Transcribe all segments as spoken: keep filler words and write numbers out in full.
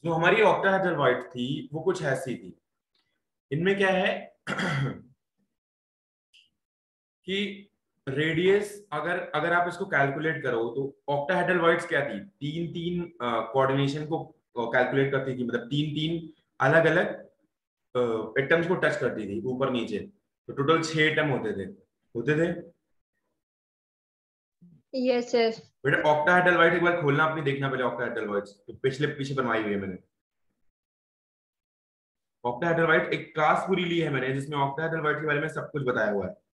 जो हमारी ऑक्टाहेड्रल थी वो कुछ ऐसी थी। इनमें क्या है कि रेडियस अगर अगर आप इसको कैलकुलेट करो तो ऑक्टाहेड्रल क्या थी, तीन तीन कोऑर्डिनेशन को कैलकुलेट करती थी, मतलब तीन तीन अलग अलग एटम्स को टच करती थी ऊपर नीचे। तो टोटल छह एटम होते थे होते थे यस सर। बेटा ऑक्टाहेड्रल वाइट एक बार खोलना अपनी, देखना पहले ऑक्टाहेड्रल वाइट तो पिछले पीछे बनवाई हुई है मैंने। ऑक्टाहेड्रल वाइट एक क्लास पूरी ली है मैंने जिसमें ऑक्टाहेड्रल वाइट के बारे में सब कुछ बताया हुआ है।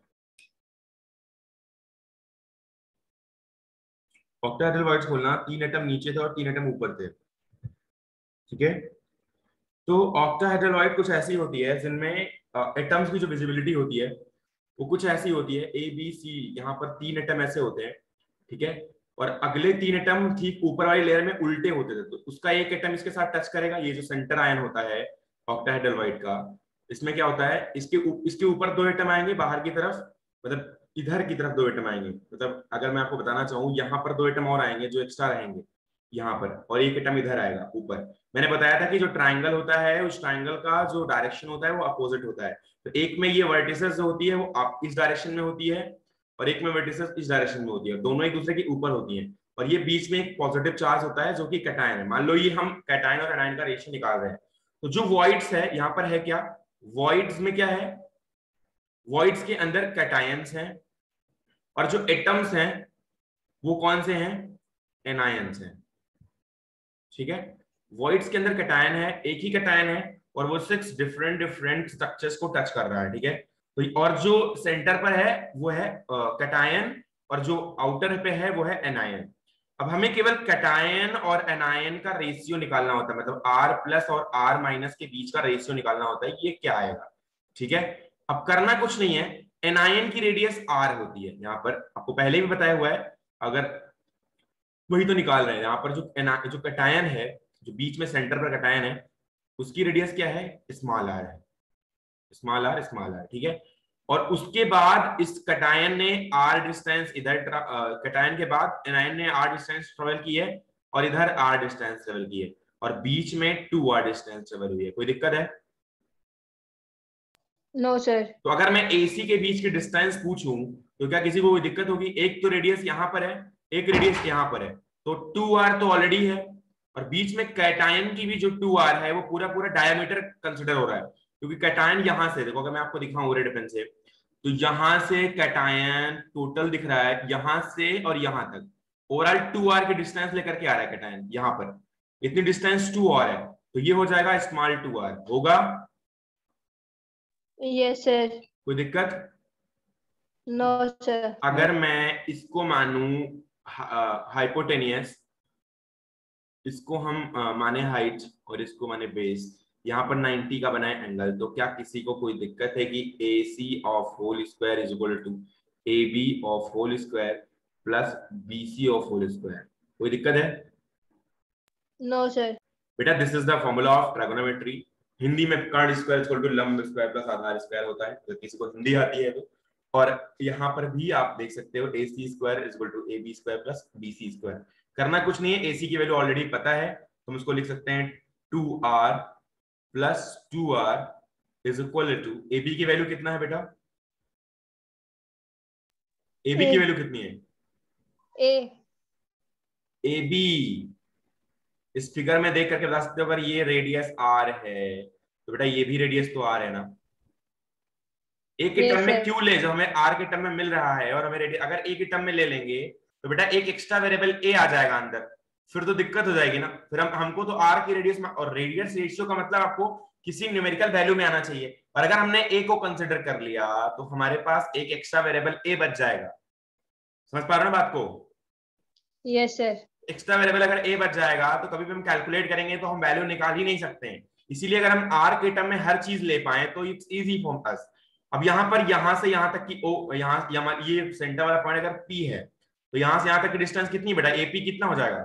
ऑक्टाहेड्रल वाइट खोलना, तीन एटम नीचे थे और तीन एटम ऊपर थे, ठीक है। तो ऑक्टाहेड्रल वाइट कुछ ऐसी होती है जिनमें एटम्स की जो विजिबिलिटी होती है वो कुछ ऐसी होती है, ए बी सी, यहाँ पर तीन एटम ऐसे होते हैं, ठीक है। और अगले तीन एटम ठीक ऊपर वाली लेयर में उल्टे होते थे, तो उसका एक एटम इसके साथ टच करेगा, ये जो सेंटर आयन होता है ऑक्टाहेड्रल वाइट का, इसमें क्या होता है, इसके उ, इसके ऊपर दो एटम आएंगे बाहर की तरफ, मतलब इधर की तरफ दो एटम आएंगे, मतलब अगर मैं आपको बताना चाहूँ यहाँ पर दो एटम और आएंगे जो एक्स्ट्रा रहेंगे यहाँ पर, और एक एटम इधर आएगा ऊपर। मैंने बताया था कि जो ट्राइंगल होता है उस ट्राइंगल का जो डायरेक्शन होता है वो अपोजिट होता है। तो एक में ये वर्टिसेस जो होती है वो आप इस डायरेक्शन में होती है और एक में वर्टिसेस इस डायरेक्शन में होती है, दोनों एक दूसरे के ऊपर होती हैं। और ये बीच में एक पॉजिटिव चार्ज होता है जो कि कैटायन है। मान लो ये हम कैटायन और एनायन का रेशियो निकाल रहे हैं, तो जो वॉइड्स है यहाँ पर है क्या, वॉइड्स में क्या है, वॉइड्स के अंदर कैटायंस हैं और जो एटम्स हैं वो कौन से हैं, एनायंस हैं, ठीक है। वॉइड्स के अंदर कैटायन है, एक ही कैटायन है और वो सिक्स डिफरेंट डिफरेंट स्ट्रक्चर्स को टच कर रहा है, ठीक है। तो और जो सेंटर पर है वो है कैटायन और जो आउटर पे है वो है एनायन। अब हमें केवल कैटायन और एनायन का रेशियो निकालना होता है, मतलब आर प्लस और आर माइनस के बीच का रेशियो निकालना होता है, ये क्या आएगा, ठीक है। अब करना कुछ नहीं है, एनायन की रेडियस आर होती है, यहाँ पर आपको पहले भी बताया हुआ है, अगर वही तो निकाल रहे हैं। यहाँ पर जो एना जो कैटायन है, जो बीच में सेंटर पर कैटायन है, उसकी रेडियस क्या है, स्मॉल आर है, स्मॉल आर स्मॉल आर, ठीक है। और उसके बाद इस कैटायन ने आर डिस्टेंस इधर, कैटायन के बाद एनायन ने आर डिस्टेंस ट्रेवल की है और इधर आर डिस्टेंस ट्रेवल की है और बीच में टू आर डिस्टेंस ट्रेवल हुई है। कोई दिक्कत है? No sir. तो अगर मैं एसी के बीच की डिस्टेंस पूछूं तो क्या किसी को कोई दिक्कत होगी? एक तो रेडियस यहां पर है, एक रेडियस यहां पर है, तो टू आर तो ऑलरेडी है और बीच में कैटायन की भी जो टू आर है वो पूरा पूरा डायमीटर कंसिडर हो रहा है, क्योंकि कैटायन यहां से, देखो अगर मैं आपको दिखाऊं रेड पेन से, तो यहां से कैटायन टोटल दिख रहा है यहां से और यहां तक ओवरऑल टू आर की डिस्टेंस लेकर के आ रहा है कैटायन, यहां पर इतनी डिस्टेंस टू आर है, तो ये हो जाएगा स्मॉल टू आर होगा। Yes sir. कोई दिक्कत? No sir. अगर मैं इसको मानूं हाइपोटेनियस, इसको हम uh, माने हाइट और इसको माने बेस, यहाँ पर नाइंटी का बना है एंगल, तो क्या किसी को कोई दिक्कत है कि A C of whole square is equal to A B of whole square plus B C of whole square? कोई दिक्कत है? No sir. बेटा this is the formula of trigonometry. Hindi में कर्ण स्क्वायर इक्वल टू लंब स्क्वायर प्लस आधार square होता है, तो किसी को हिंदी आती है तो। और यहाँ पर भी आप देख सकते हो A C square is equal to A B square plus B C square. करना कुछ नहीं है, ए सी की वैल्यू ऑलरेडी पता है, तो हम इसको लिख सकते हैं two are plus two are is equal to, A B की वैल्यू कितना है बेटा, ए बी की वैल्यू कितनी है, ए ए बी इस फिगर में देख करके बता सकते हो, अगर ये रेडियस आर है तो बेटा ये भी रेडियस तो आर है ना। एक के टर्म में क्यों ले, जो हमें आर के टर्म में मिल रहा है और हमें अगर ए के टर्म में ले लेंगे तो बेटा एक एक्स्ट्रा वेरिएबल ए आ जाएगा अंदर, फिर तो दिक्कत हो जाएगी ना। फिर हम हमको तो आर की रेडियस में, और रेडियस रेशियो का मतलब आपको किसी न्यूमेरिकल वैल्यू में आना चाहिए, और अगर हमने ए को कंसिडर कर लिया तो हमारे पास एक एक्स्ट्रा वेरिएबल ए बच जाएगा। समझ पा रहे हो बात को? Yes sir. एक्स्ट्रा वेरिएबल अगर ए बच जाएगा तो कभी भी हम कैलकुलेट करेंगे तो हम वैल्यू निकाल ही नहीं सकते हैं, इसीलिए अगर हम आर के टर्म में हर चीज ले पाए तो इट्स इजी फॉर अस। अब यहाँ पर यहाँ से यहाँ तक की ओ, यहाँ ये सेंटर वाला पॉइंट अगर पी है तो यहाँ से यहाँ तक की डिस्टेंस कितनी बेटा, एपी कितना हो जाएगा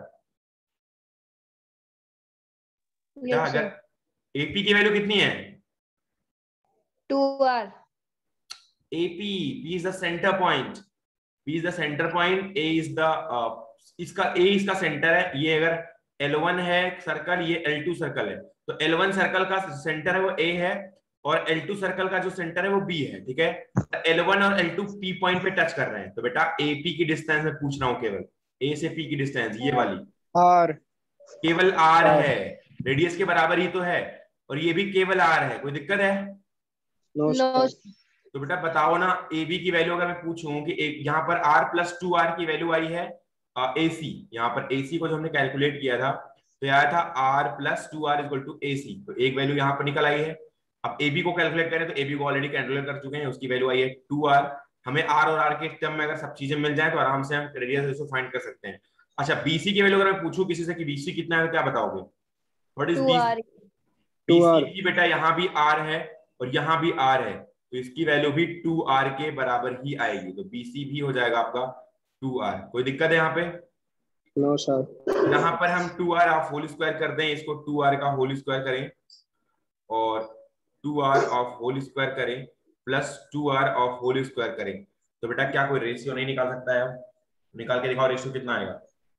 बेटा? yes, अगर एपी की वैल्यू कितनी है, two R, AP, P is the centre point, P is the centre point, A is the इसका ए इसका सेंटर है, ये अगर एल वन है सर्कल, ये एल टू सर्कल है, तो एल वन सर्कल का सेंटर है वो ए है और एल टू सर्कल का जो सेंटर है वो बी है, ठीक है। एल वन और एल टू पी पॉइंट पे टच कर रहे हैं, तो बेटा ए पी की डिस्टेंस में पूछ रहा हूँ, केवल ए से पी की डिस्टेंस ये वाली आर, केवल आर है, रेडियस के बराबर ही तो है, और ये भी केवल आर है, कोई दिक्कत है? No no sir. तो बेटा बताओ ना, ए बी की वैल्यू अगर मैं पूछूं कि यहाँ पर आर प्लस टू आर की वैल्यू आई है, ए सी, यहाँ पर ए सी को जो हमने कैलकुलेट किया था तो आया था R plus two R equal to A C, तो एक वैल्यू यहाँ पर निकल आई है। अब ए बी को कैलकुलेट करें तो ए बी को ऑलरेडी कैलकुलेट कर चुके हैं, उसकी वैल्यू आई है टू आर। हमें आर और आर के टर्म में अगर सब चीजें मिल जाए तो आराम से हम रेडियस रेशो फाइंड कर सकते हैं। अच्छा, बीसी की वैल्यू अगर मैं पूछूं किसी से कि बीसी कितना है तो क्या बताओगे? What is two BC? R two R. BC भी बेटा यहाँ भी आर है और यहाँ भी आर है, तो इसकी वैल्यू भी टू आर के बराबर ही आएगी, तो बीसी भी हो जाएगा आपका टू आर। कोई दिक्कत है यहाँ पे? No sir. यहाँ पर हम two R of whole square कर दें, इसको टू आर का होल स्क्वायर करें और two R of whole square करें plus two R of whole square करें, तो बेटा क्या कोई रेशियो नहीं निकाल सकता है? निकाल के दिखाओ रेशियो कितना आएगा।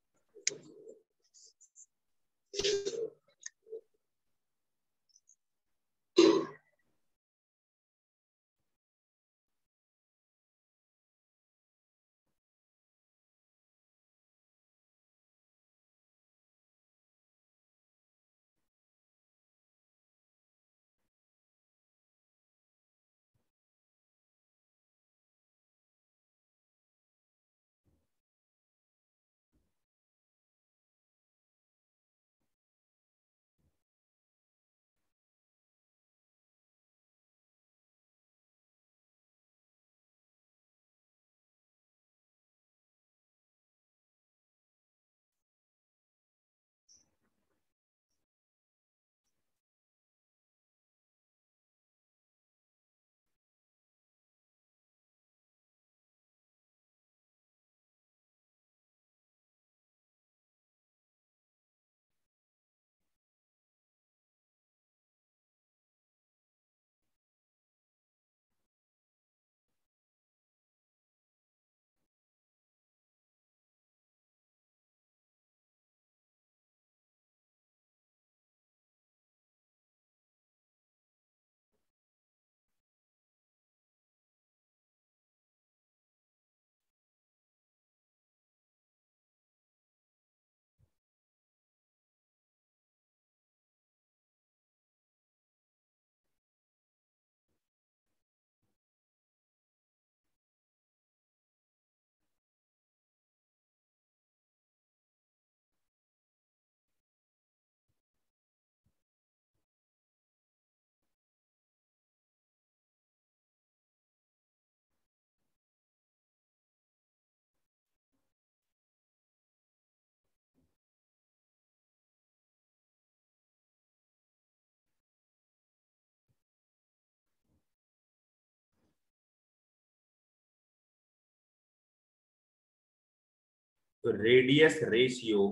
तो radius ratio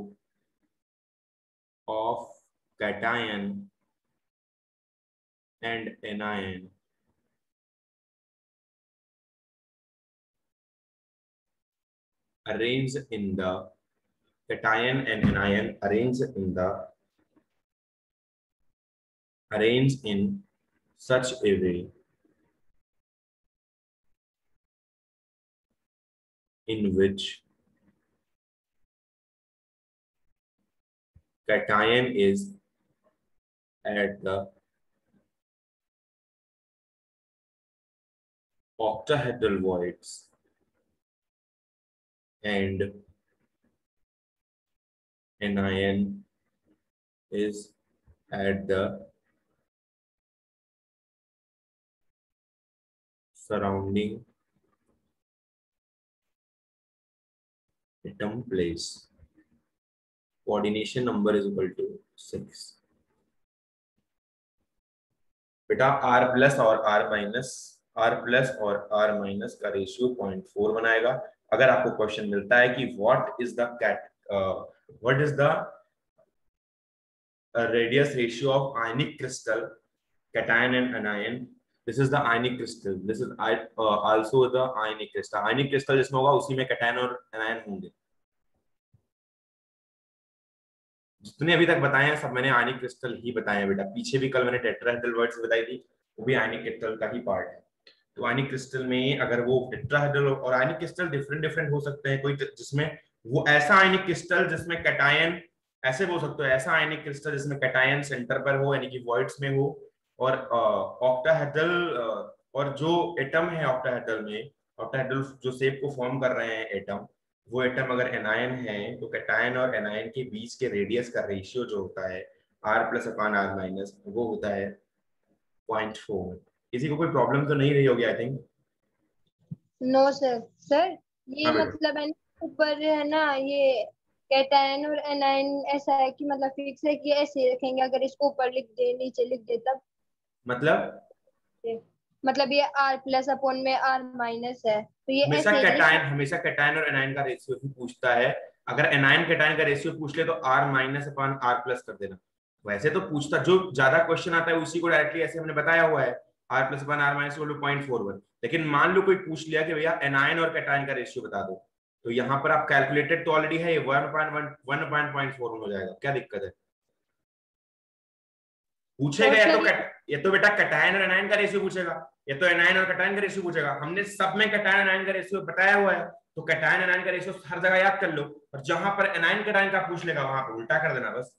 of cation and anion arranged in the cation and anion arranged in the arranged in such a way in which cation is at the octahedral voids and anion is at the surrounding atom place. Coordination number is equal to six. बेटा R plus और R minus R plus और R minus का ratio point four बनाएगा। अगर आपको question मिलता है कि what is the cat what is the radius ratio of ionic crystal cation and anion, this is the ionic crystal, this is uh, also the ionic crystal. ionic crystal जिसमें होगा उसी में cation और anion होंगे। जितने अभी तक बताए हैं सब मैंने आयनिक क्रिस्टल ही बताए हैं बेटा। पीछे भी कल मैंने टेट्राहेड्रल वर्ड्स बताई थी, वो भी आयनिक क्रिस्टल का ही पार्ट है। तो आयनिक क्रिस्टल में अगर वो टेट्राहेड्रल, और आयनिक क्रिस्टल डिफरेंट डिफरेंट हो सकते हैं, कोई जिसमें वो ऐसा आयनिक क्रिस्टल जिसमें कैटायन, ऐसे बोल सकते हो, ऐसा आयनिक क्रिस्टल जिसमें कैटायन सेंटर पर हो यानी कि वॉइड्स में हो, और ऑक्टाहेड्रल, और जो एटम है ऑक्टाहेड्रल में, ऑक्टाहेड्रल जो शेप को फॉर्म कर रहे हैं एटम, वो एटम अगर एनायन है तो कैटायन और एनायन के बीच के रेडियस का रेशियो जो होता है R plus upon R minus, वो होता है पॉइंट फोर। किसी को कोई प्रॉब्लम तो नहीं रही होगी I think? No sir. Sir ये हाँ बेटा। मतलब है ना, ऊपर है ना ये कैटायन और एनायन ऐसा है कि मतलब फिक्स है कि ऐसे ही रखेंगे, अगर इसको ऊपर लिख दे नीचे लिख दे तब? मतलब मतलब ये आर प्लस अपॉन में आर माइनस है तो ये हमेशा ऐसे ही नहीं कैटायन, लिखा? हमेशा कैटायन और एनायन का रेशियो ही पूछता है। अगर एनायन कैटायन का रेशियो पूछ ले तो R minus upon R plus कर देना। वैसे तो पूछता, जो ज्यादा क्वेश्चन आता है उसी को डायरेक्टली ऐसे हमने बताया हुआ है, R plus upon R minus point four one. लेकिन मान लो कोई पूछ लिया कि भैया एनायन और कैटायन का रेशियो बता दो, तो यहाँ पर आप कैलकुलेटेड तो ऑलरेडी है, one point one one point four one हो जाएगा, क्या दिक्कत है? पूछेगा या तो कट, या तो बेटा कैटायन और एनायन का रेशियो पूछेगा, या तो एनायन और कैटायन का रेशियो पूछेगा। हमने सब में कैटायन एनायन का रेशियो बताया हुआ है, तो कैटायन एनायन का रेशियो हर जगह याद कर लो, और जहां पर एनायन कैटायन का पूछ लेगा वहां पर उल्टा कर देना बस।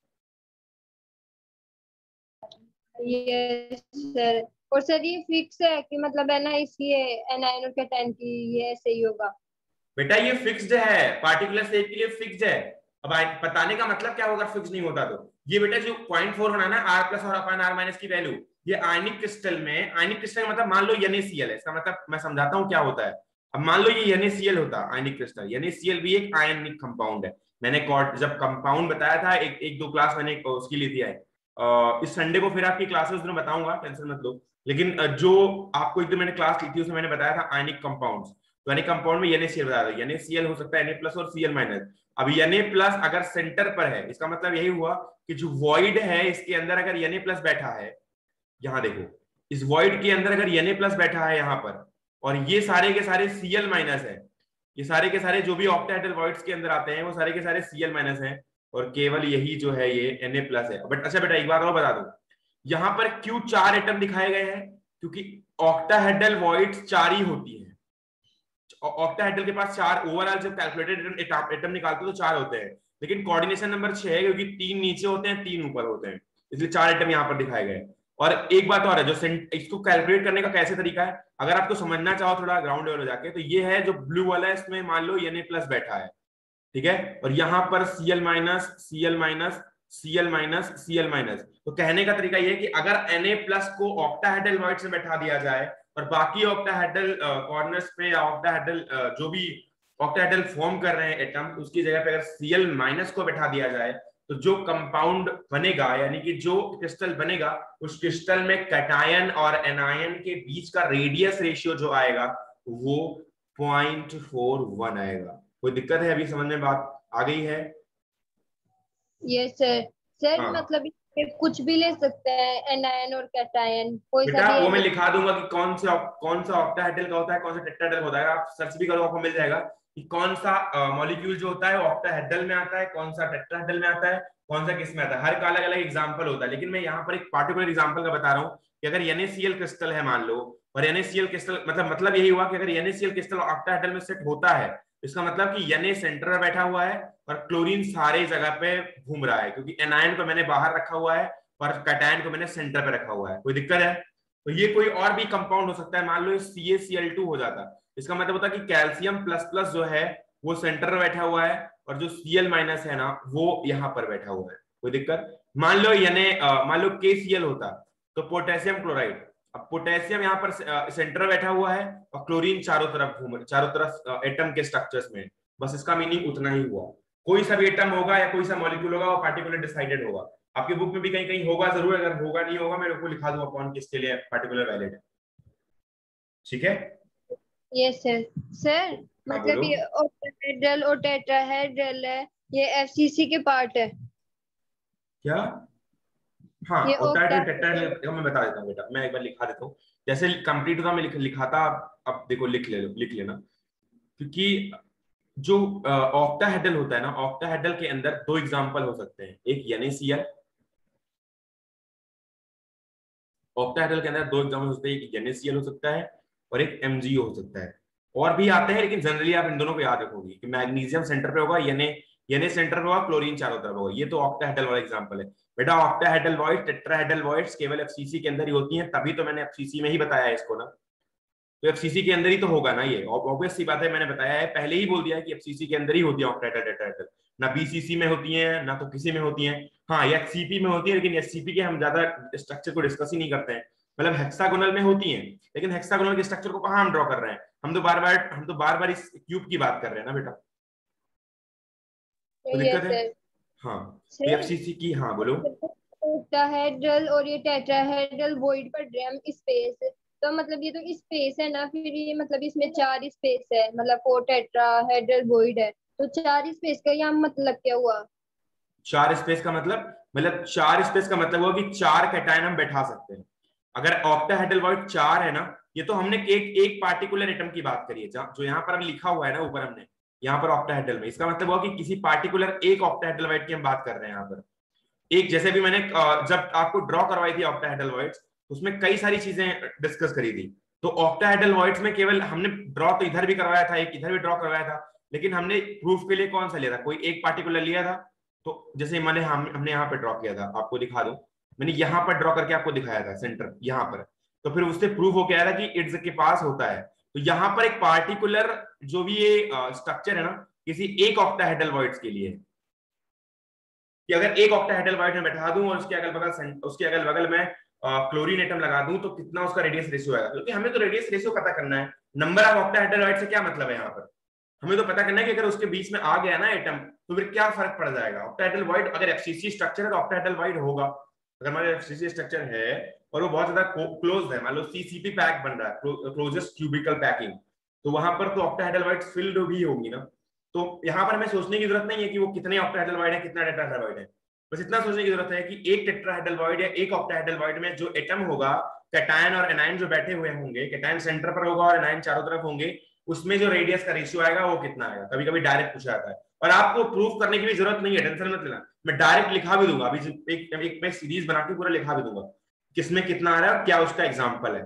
ये सर, और सर ये फिक्स है कि मतलब है ना इसकी एनायन और कैटायन की ये ऐसे ही होगा? बेटा ये फिक्स्ड है, पार्टिकुलर शेप के लिए फिक्स्ड है। अब बताने का मतलब क्या होगा फिक्स नहीं होता तो? ये बेटा जो पॉइंट फोर होना ना, आर प्लस और अपान आर माइनस की वैल्यू, ये आयनिक क्रिस्टल में, आयनिक क्रिस्टल का मतलब मान लो NaCl है, इसका मतलब मैं समझाता हूँ क्या होता है। अब मान लो ये NaCl होता आयनिक क्रिस्टल, NaCl भी एक आयनिक कंपाउंड है। मैंने जब कंपाउंड बताया था एक एक दो क्लास मैंने उसकी ली थी है, इस संडे को फिर आपकी क्लासेस में बताऊंगा, टेंशन मत लो। लेकिन जो आपको एक दो मैंने क्लास ली थी उसमें मैंने बताया था आयनिक कंपाउंड्स, तो यानी कंपाउंड में NaCl बता दो, NaCl हो सकता है Na प्लस और Cl माइनस। अब Na प्लस अगर सेंटर पर है, इसका मतलब यही हुआ कि जो वॉइड है इसके अंदर अगर Na प्लस बैठा है, यहां देखो इस वॉइड के अंदर अगर Na प्लस बैठा है यहाँ पर, और ये सारे के सारे Cl माइनस है, ये सारे के सारे जो भी ऑक्टाहेड्रल वॉइड्स के अंदर आते हैं वो सारे के सारे Cl माइनस है, और केवल यही जो है ये Na प्लस है। बट अच्छा बेटा एक बात और बता दो, यहाँ पर क्यों चार एटम दिखाए गए हैं? क्योंकि ऑक्टाहेड्रल वॉइड्स चार ही होती है। ऑक्टाहेड्रल के पास चार, ओवरऑल जब कैलकुलेटेड एटम निकालते तो चार होते हैं, लेकिन कोऑर्डिनेशन नंबर छह है क्योंकि तीन नीचे होते हैं तीन ऊपर होते हैं, इसलिए चार एटम यहाँ पर दिखाए गए। और एक बात और है, जो इसको कैलकुलेट करने का कैसे तरीका है, अगर आपको समझना चाहो थोड़ा ग्राउंड लेवल जाके, तो ये है जो ब्लू वाला है इसमें मान लो Na प्लस बैठा है, ठीक है, और यहाँ पर Cl minus Cl minus Cl minus Cl minus. तो कहने का तरीका ये है कि अगर Na प्लस को ऑक्टाहेड्रल वॉइड्स में बैठा दिया जाए और बाकी ऑक्टाहेड्रल कॉर्नर्स पे या ऑक्टाहेड्रल जो भी ऑक्टाहेड्रल फॉर्म कर रहे हैं एटम, उसकी जगह पे अगर Cl माइनस को बैठा दिया जाए तो जो कंपाउंड बनेगा यानी कि जो क्रिस्टल बनेगा, उस क्रिस्टल में कैटायन और एनायन के बीच का रेडियस रेशियो जो आएगा वो पॉइंट फोर वन आएगा। कोई दिक्कत है अभी समझ में बात आ गई है? Yes sir. सर हाँ। मतलब कुछ भी ले सकते हैं एनायन और कैटायन, कोई सा बेटा भी वो मैं है? लिखा दूंगा कि कौन से कौन सा ऑक्टाहेड्रल का होता है, कौन सा टेट्राहेड्रल होता है, आप सर्च भी करो आपको मिल जाएगा कि कौन सा मॉलिक्यूल जो होता है ऑक्टाहेड्रल में आता है, कौन सा टेट्राहेड्रल में आता है, कौन सा किस में आता है। हर का अलग अलग एग्जांपल होता है, लेकिन मैं यहाँ पर एक पार्टिकुलर एग्जांपल का बता रहा हूँ कि अगर NaCl क्रिस्टल है मान लो, और NaCl क्रिस्टल मतलब मतलब यही हुआ कि अगर NaCl क्रिस्टल ऑक्टाहेड्रल में सेट होता है, इसका मतलब कि Na सेंटर में बैठा हुआ है और क्लोरीन सारे जगह पे घूम रहा है, क्योंकि एनायन को मैंने बाहर रखा हुआ है और कैटायन को मैंने सेंटर पे रखा हुआ है। कोई दिक्कत है? तो ये कोई और भी कंपाउंड हो सकता है, मान लो सी ए सी एल टू हो जाता, इसका मतलब होता है कि कैल्शियम प्लस प्लस जो है वो सेंटर में बैठा हुआ है और जो Cl माइनस है ना वो यहाँ पर बैठा हुआ है। कोई दिक्कत? मान लो यानी मान लो के सी एल होता तो पोटेशियम क्लोराइड, अब पोटेशियम यहाँ पर सेंटर बैठा हुआ है और क्लोरीन चारों तरफ घूम चारों तरफ एटम के स्ट्रक्चर्स में, बस इसका मीनिंग उतना ही हुआ। कोई सा भी एटम होगा या कोई सा मॉलिक्यूल होगा वो पार्टिकुलर डिसाइडेड होगा, आपकी बुक में भी कहीं कहीं होगा जरूर, अगर होगा नहीं होगा मैं को लिखा दूंगा कौन किसके लिए पार्टिकुलर वैलिड है। ठीक है? Yes sir. सर हाँ मतलब बोलो। ये ऑक्टाहेड्रल और टेट्राहेड्रल है, ये एफसीसी के पार्ट है? क्या? हाँ ये ऑक्टाहेड्रल ऑक्टाहेड्रल टेट्राहेड्रल मैं बता देता हूँ बेटा, मैं एक बार लिखा देता हूँ जैसे कंप्लीट होता मैं लिख, लिखाता। अब देखो लिख ले लिख लेना, क्योंकि जो ऑक्टाहेड्रल होता है ना, ऑक्टाहेड्रल के अंदर दो एग्जांपल हो सकते हैं, एक NaCl, ऑक्टाहेड्रल के अंदर दो एग्जांपल हो सकते हैं, एक NaCl हो सकता है और एक MgO हो सकता है। और भी आते हैं, लेकिन जनरली आप इन दोनों को याद रखोगे कि मैग्नीशियम सेंटर पे होगा, Na Na सेंटर पे होगा, क्लोरीन चारों तरफ होगा। ये तो ऑक्टाहेड्रल वाला एग्जांपल है बेटा। ऑक्टाहेड्रल वॉइड, टेट्राहेड्रल वॉइड्स केवल एफसीसी के अंदर ही होती हैं, तभी तो मैंने एफसीसी में ही बताया है इसको ना। तो एफसीसी के अंदर ही तो होगा ना, ये ऑब्वियस सी बात है, मैंने बताया है, पहले ही बोल दिया है कि एफसीसी के अंदर ही होती है ऑक्टाहेड्रल टेट्राहेड्रल, ना बीसीसी में होती है ना तो किसी में होती है। हाँ, ये एचसीपी में होती है, लेकिन एचसीपी के हम ज्यादा स्ट्रक्चर को डिस्कस ही नहीं करते हैं। मतलब हेक्सागोनल में होती हैं, लेकिन हेक्सागोनल के स्ट्रक्चर को कहाँ हम ड्रॉ कर रहे हैं, हम तो बार बार हम तो बार बार इस क्यूब की बात कर रहे हैं ना बेटा, तो दिक्कत है। हाँ, तो एफसीसी की, हाँ बोलो। ऑक्टाहेड्रल और ये टेट्राहेड्रल वॉइड पढ़ रहे हैं हम, स्पेस, तो मतलब ये तो स्पेस है ना, फिर ये मतलब इसमें चार स्पेस है, मतलब फोर टेट्राहेड्रल वॉइड है, तो चार स्पेस का यहाँ मतलब क्या हुआ? चार स्पेस का मतलब मतलब चार स्पेस का मतलब हुआ कि चार कैटायन हम बैठा सकते हैं। अगर ऑक्टाहेड्रल वॉइड चार है ना, ये तो हमने एक एक पार्टिकुलर एटम की बात करी है, जो यहाँ पर लिखा हुआ है ना ऊपर हमने, यहाँ पर ऑक्टाहेड्रल में, इसका मतलब हुआ कि किसी पार्टिकुलर एक ऑक्टाहेड्रल वॉइड की हम बात कर रहे हैं यहाँ पर। एक, जैसे भी मैंने जब आपको ड्रॉ करवाई थी ऑक्टाहेड्रल वॉइड्स, उसमें कई सारी चीजें डिस्कस करी थी। तो ऑक्टाहेड्रल वॉइड्स में केवल हमने ड्रॉ तो इधर भी करवाया था, एक इधर भी ड्रॉ करवाया था, लेकिन हमने प्रूफ के लिए कौन सा लिया था, कोई एक पार्टिकुलर लिया था। तो जैसे मैंने हम हमने यहाँ पे ड्रॉ किया था, आपको दिखा दूं, मैंने यहाँ पर ड्रॉ करके आपको दिखाया था सेंटर यहाँ पर, तो फिर उससे प्रूफ हो गया था कि इट्स के पास होता है। तो यहाँ पर एक पार्टिकुलर जो भी ये स्ट्रक्चर है ना, किसी एक ऑक्टाहेड्रल वॉइड्स के लिए, कि अगर एक ऑक्टाहेड्रल वॉइड में बैठा दूं और उसके अगल बगल उसके अगल बगल में क्लोरीन एटम लगा दूं, तो कितना उसका रेडियस रेशियो आएगा, क्योंकि हमें तो रेडियस रेशियो पता करना है। नंबर ऑफ ऑक्टाहेड्रल वॉइड से क्या मतलब है यहाँ पर, हमें तो पता करना है कि अगर उसके बीच में आ गया ना एटम, तो फिर क्या फर्क पड़ जाएगा। ऑक्टाहेड्रल वॉइड अगर एफसीसी स्ट्रक्चर है तो ऑक्टाहेड्रल वॉइड होगा। अगर हमारा एफसीसी स्ट्रक्चर है और वो बहुत ज्यादा क्लोज है, मान लो सीसीपी पैक बन रहा है, क्लोजेस्ट क्यूबिकल पैकिंग, तो वहां पर तो ऑक्टाहेड्रल वॉइड फिल्ड भी होगी ना। तो यहाँ पर हमें सोचने की जरूरत नहीं है कि वो कितने ऑक्टाहेड्रल वॉइड है, कितना टेट्राहेड्रल वॉइड है, बस इतना सोचने की जरूरत है कि एक टेट्राहेड्रल वॉइड या एक ऑक्टाहेड्रल वॉइड में जो एटम होगा, कैटायन और एनायन जो बैठे हुए होंगे, कैटायन सेंटर पर होगा और एनायन चारों तरफ होंगे, उसमें जो रेडियस का रेशियो आएगा वो कितना आएगा। कभी कभी डायरेक्ट पूछा जाता है, और आपको प्रूफ करने की भी जरूरत नहीं है, टेंशन मत लेना, मैं डायरेक्ट लिखा भी दूंगा। अभी एक, एक मैं सीरीज बना के पूरा लिखा भी दूंगा किसमें कितना आ रहा है, क्या उसका एग्जाम्पल है,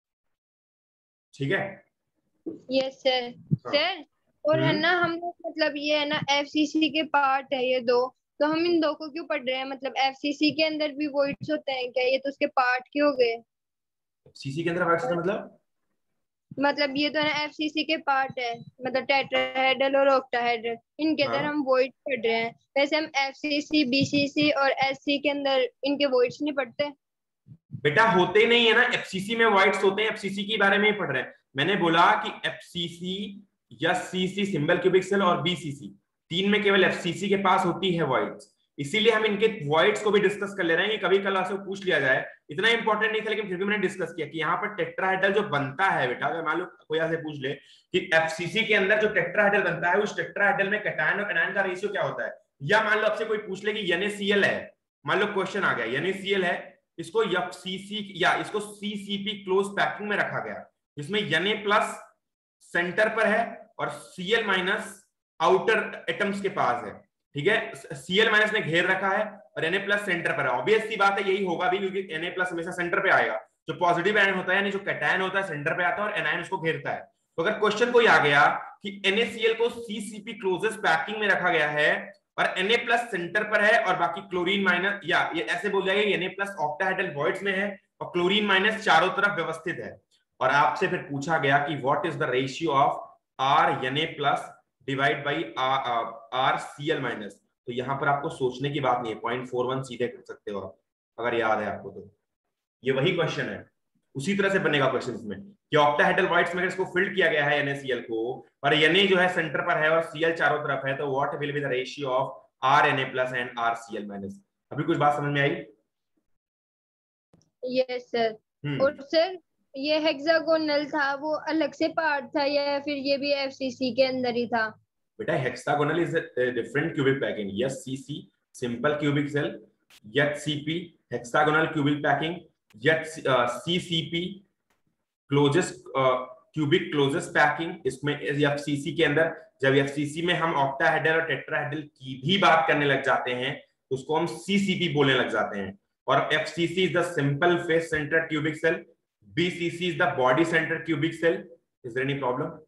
ठीक है। Yes sir. सर और है ना, हम मतलब ये है ना एफसीसी के पार्ट है ये दो, तो हम इन दो को क्यों पढ़ रहे हैं, मतलब एफसीसी के अंदर भी वॉइड्स होते हैं क्या, ये तो उसके पार्ट क्यों हो गए? सीसी के अंदर वॉइड्स का मतलब मतलब ये तो है ना एफसीसी के पार्ट है, मतलब टेट्राहेड्रल और ऑक्टाहेड्रल, इनके अंदर हाँ। हम वॉइड पढ़ रहे हैं। वैसे हम एफसीसी, बीसीसी और एससी के अंदर इनके वॉइड्स नहीं पढ़ते बेटा, होते नहीं है ना, एफसीसी में वॉइड्स होते हैं, एफसीसी के बारे में ही पढ़ रहे हैं। मैंने बोला कि एफसीसी या सीसी सिंबल क्यूबिक सेल और बीसीसी, तीन में केवल एफसीसी के पास होती है वॉइड्स, इसीलिए हम इनके वॉइड्स को भी डिस्कस कर ले रहे हैं कि कभी कल से पूछ लिया जाए। इतना इंपॉर्टेंट नहीं था, लेकिन फिर भी मैंने डिस्कस किया कि यहाँ पर टेट्राहेड्रल जो बनता है बेटा, अगर मान लो कोई ऐसे पूछ ले कि एफसीसी के अंदर जो टेट्राहेड्रल बनता है, उस टेट्राहेड्रल में कैटायन और एनायन का रेशियो क्या होता है, या मान लो आपसे कोई पूछ ले कि NaCl है, मान लो क्वेश्चन आ गया NaCl है, इसको एफसीसी या इसको सीसीपी क्लोज पैकिंग में रखा गया, जिसमें Na प्लस सेंटर पर है और Cl माइनस आउटर एटम्स के पास है, ठीक है। Cl माइनस ने घेर रखा है और Na प्लस सेंटर पर है। ऑब्वियस सी बात है यही होगा भी, क्योंकि Na प्लस हमेशा सेंटर पे आएगा। जो पॉजिटिव आयन होता है, यानी जो कैटायन होता है, सेंटर पे आता है और एनायन उसको घेरता है। तो अगर क्वेश्चन कोई आ गया कि NaCl को सीसीपी क्लोजेस्ट पैकिंग में रखा गया है और Na प्लस सेंटर पर है और बाकी क्लोरीन माइनस, या ये ऐसे बोल जाएगा Na प्लस ऑक्टाहेड्रल वॉइड्स में है और क्लोरीन माइनस चारों तरफ व्यवस्थित है, और आपसे फिर पूछा गया कि what is the ratio of R Na plus divide by R Cl minus, तो यहाँ पर आपको सोचने की बात नहीं है, पॉइंट फोर वन सीधे कर सकते हो आप, अगर याद है आपको तो। ये वही क्वेश्चन है, उसी तरह से बनेगा क्वेश्चन इसमें कि ऑक्टाहेड्रल वॉइड्स में इसको फिल्ड किया गया है NaCl को, और Na जो है सेंटर पर है और Cl चारों तरफ है, तो what will be the ratio of R Na plus and R Cl minus. अभी कुछ बात समझ में आई? Yes sir. और सर ये हेक्सागोनल था, वो अलग से पार्ट था या फिर ये भी एफसीसी के अंदर ही था? बेटा, hexagonal is a different cubic packing. Yes, C C simple cubic cell, yet C P hexagonal cubic packing, yet uh, C C P closest uh, cubic closest packing। इसमें F C C के अंदर जब FCC में हम octahedral और tetrahedral की भी बात करने लग जाते हैं तो उसको हम सीसीपी बोलने लग जाते हैं। और FCC is the simple face centre cubic cell, BCC is the body centre cubic cell. Is there any problem?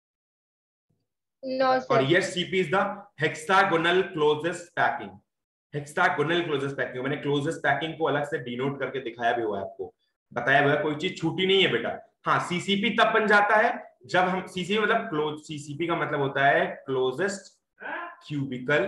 No और सर। ये CP is the hexagonal closest packing. Hexagonal closest packing, मैंने closest packing को अलग से denote करके दिखाया भी हुआ है आपको, बताया हुआ है, कोई चीज छूटी नहीं है बेटा। हाँ, सीसीपी तब बन जाता है जब हम सीसीपी मतलब क्लोज, सीसीपी का मतलब होता है क्लोजेस्ट क्यूबिकल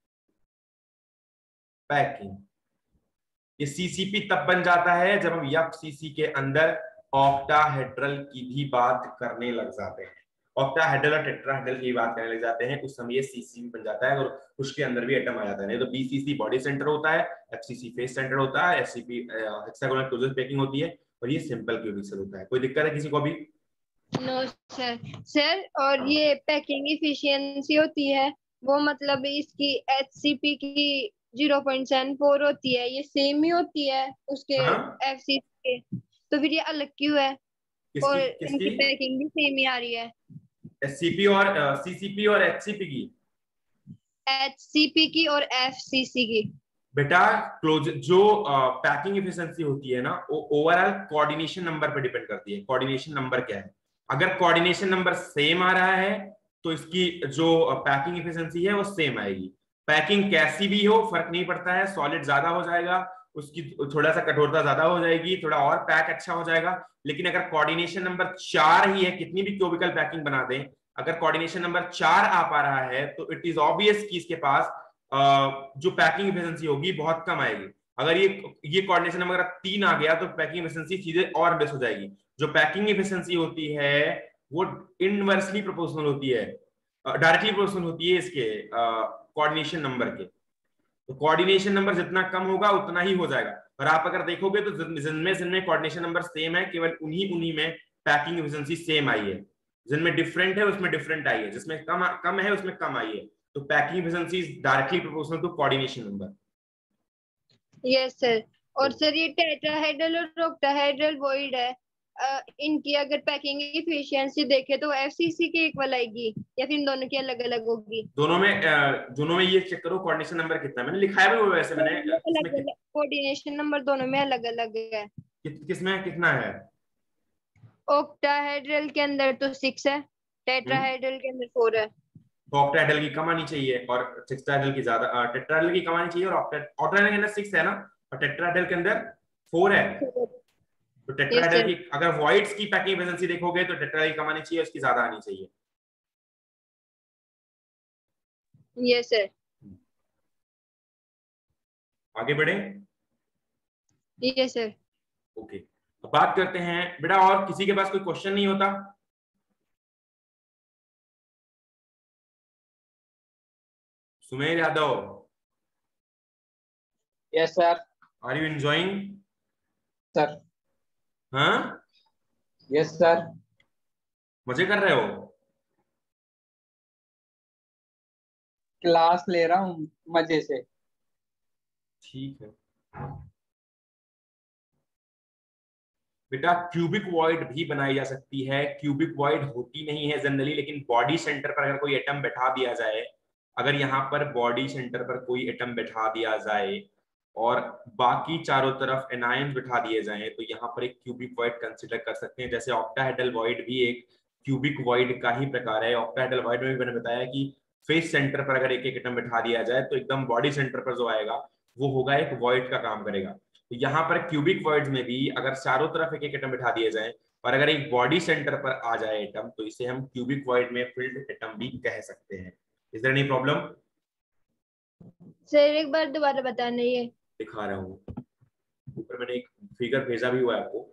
पैकिंग। ये सीसीपी तब बन जाता है जब हम एफसीसी के अंदर ऑक्टाहेड्रल की भी बात करने लग जाते हैं, ऑक्टाहेड्रल और टेट्राहेड्रल की बात करने लग जाते हैं, उस समय ये सीसीपी बन जाता है और उसके अंदर भी एटम आ जाता है। नहीं तो बीसीसी बॉडी सेंटर होता है, एफसीसी फेस सेंटर होता है, एफसीपी हेक्सागोनल क्लोजेस्ट पैकिंग होती है और ये सिंपल क्यूबिक सेल होता है। कोई दिक्कत है किसी को भी? No sir. सर और ये पैकिंग इफिशियंसी होती है वो मतलब इसकी एचसीपी की ज़ीरो पॉइंट सेवन फोर होती है, ये सेम ही होती है उसके हाँ? एफसीसी के, तो फिर ये अलग क्यों है? और किसकी इनकी किसकी? पैकिंग भी सेम ही आ रही है। एससीपी और सीसीपी और एचसीपी की? एचसीपी की और एफसीसी की। बेटा क्लोज जो पैकिंग एफिशिएंसी होती है ना वो ओवरऑल कोऑर्डिनेशन नंबर पर डिपेंड करती है। कोऑर्डिनेशन नंबर क्या है? अगर कोऑर्डिनेशन नंबर सेम आ रहा है तो इसकी जो पैकिंग एफिशिएंसी है वो सेम आएगी। पैकिंग कैसी भी हो फर्क नहीं पड़ता है, सॉलिड ज्यादा हो जाएगा, उसकी थोड़ा सा कठोरता ज्यादा हो जाएगी, थोड़ा और पैक अच्छा हो जाएगा। लेकिन अगर कोऑर्डिनेशन नंबर चार ही है, कितनी भी क्यूबिकल पैकिंग बना दें, अगर कोऑर्डिनेशन नंबर चार आ पा रहा है तो इट इज ऑब्वियस कि इसके पास जो पैकिंग एफिशिएंसी होगी बहुत कम आएगी। अगर ये ये कोऑर्डिनेशन नंबर तीन आ गया तो पैकिंग एफिशिएंसी सीधे और बेस हो जाएगी। जो पैकिंग एफिशिएंसी होती है वो इनवर्सली प्रोपोर्शनल होती है, डायरेक्टली प्रोपोर्शनल होती है इसके कोऑर्डिनेशन नंबर के। तो कोऑर्डिनेशन नंबर जितना कम होगा उतना ही हो जाएगा। और आप अगर देखोगे तो जिनमें जिनमें कोऑर्डिनेशन नंबर सेम है केवल उन्हीं उन्हीं में पैकिंग एफिशिएंसी सेम आई है, जिनमें डिफरेंट है उसमें डिफरेंट आई है, जिसमें कम कम है उसमें कम आई है। तो packing efficiency is directly proportional to coordination number. Yes sir. और सर ये टेट्राहेड्रल और ऑक्टाहेड्रल वॉइड है, अ, इनकी अगर पैकिंग एफिशिएंसी देखे तो एफसीसी की इक्वल आएगी या फिर इन दोनों की अलग अलग होगी? दोनों में दोनों में ये चेक करो कोऑर्डिनेशन नंबर कितना है, मैंने लिखाया भी हुआ है वैसे मैंने अलग किसमें अलग कोऑर्डिनेशन नंबर दोनों में अलग अलग है। किस, किसमें कितना है? ऑक्टाहेड्रल के अंदर तो सिक्स है, टेट्राहेड्रल के अंदर फोर है। तो ऑक्टाहेड्रल की कम आनी चाहिए और सेक्टाहेड्रल की ज्यादा, टेट्राहेड्रल की कम आनी चाहिए और ऑक्टाहेड्रल के अंदर सिक्स है ना और टेट्राहेड्रल के अंदर फोर है। तो टेट्राहेड्रल की अगर वॉइड्स की पैकिंग एफिशिएंसी देखोगे तो टेट्राहेड्रल की कम आनी चाहिए, उसकी ज्यादा आनी चाहिए। Yes sir. आगे बढ़े? Yes sir. ओके, अब बात करते हैं बेटा, और किसी के पास कोई क्वेश्चन नहीं होता? Sumer Yadav, yes sir. Are you enjoying? Sir हाँ, यस सर। मजे कर रहे हो? क्लास ले रहा हूँ मजे से। ठीक है बेटा, क्यूबिक वॉइड भी बनाई जा सकती है। क्यूबिक वॉइड होती नहीं है जनरली, लेकिन बॉडी सेंटर पर अगर कोई एटम बैठा दिया जाए, अगर यहाँ पर बॉडी सेंटर पर कोई एटम बैठा दिया जाए और बाकी चारों तरफ एनायन बिठा दिए जाएं तो यहाँ पर एक क्यूबिक वॉइड कंसिडर कर सकते हैं। जैसे ऑक्टाहेड्रल वॉइड भी एक क्यूबिक वॉइड का ही प्रकार है। ऑक्टाहेड्रल वॉइड में भी मैंने बताया कि फेस सेंटर पर अगर एक एक एटम बिठा दिया जाए तो एकदम बॉडी सेंटर पर जो आएगा वो होगा एक वॉइड का काम करेगा। तो यहाँ पर क्यूबिक वॉइड्स में भी अगर चारों तरफ एक एक एटम बिठा दिए जाए और अगर एक बॉडी सेंटर पर आ जाए एटम तो इसे हम क्यूबिक वॉइड में फिल्ड एटम भी कह सकते हैं। Is there any problem? Sir एक बार दोबारा बताना, ये दिखा रहा हूँ, ऊपर मैंने एक फिगर भेजा भी हुआ है आपको।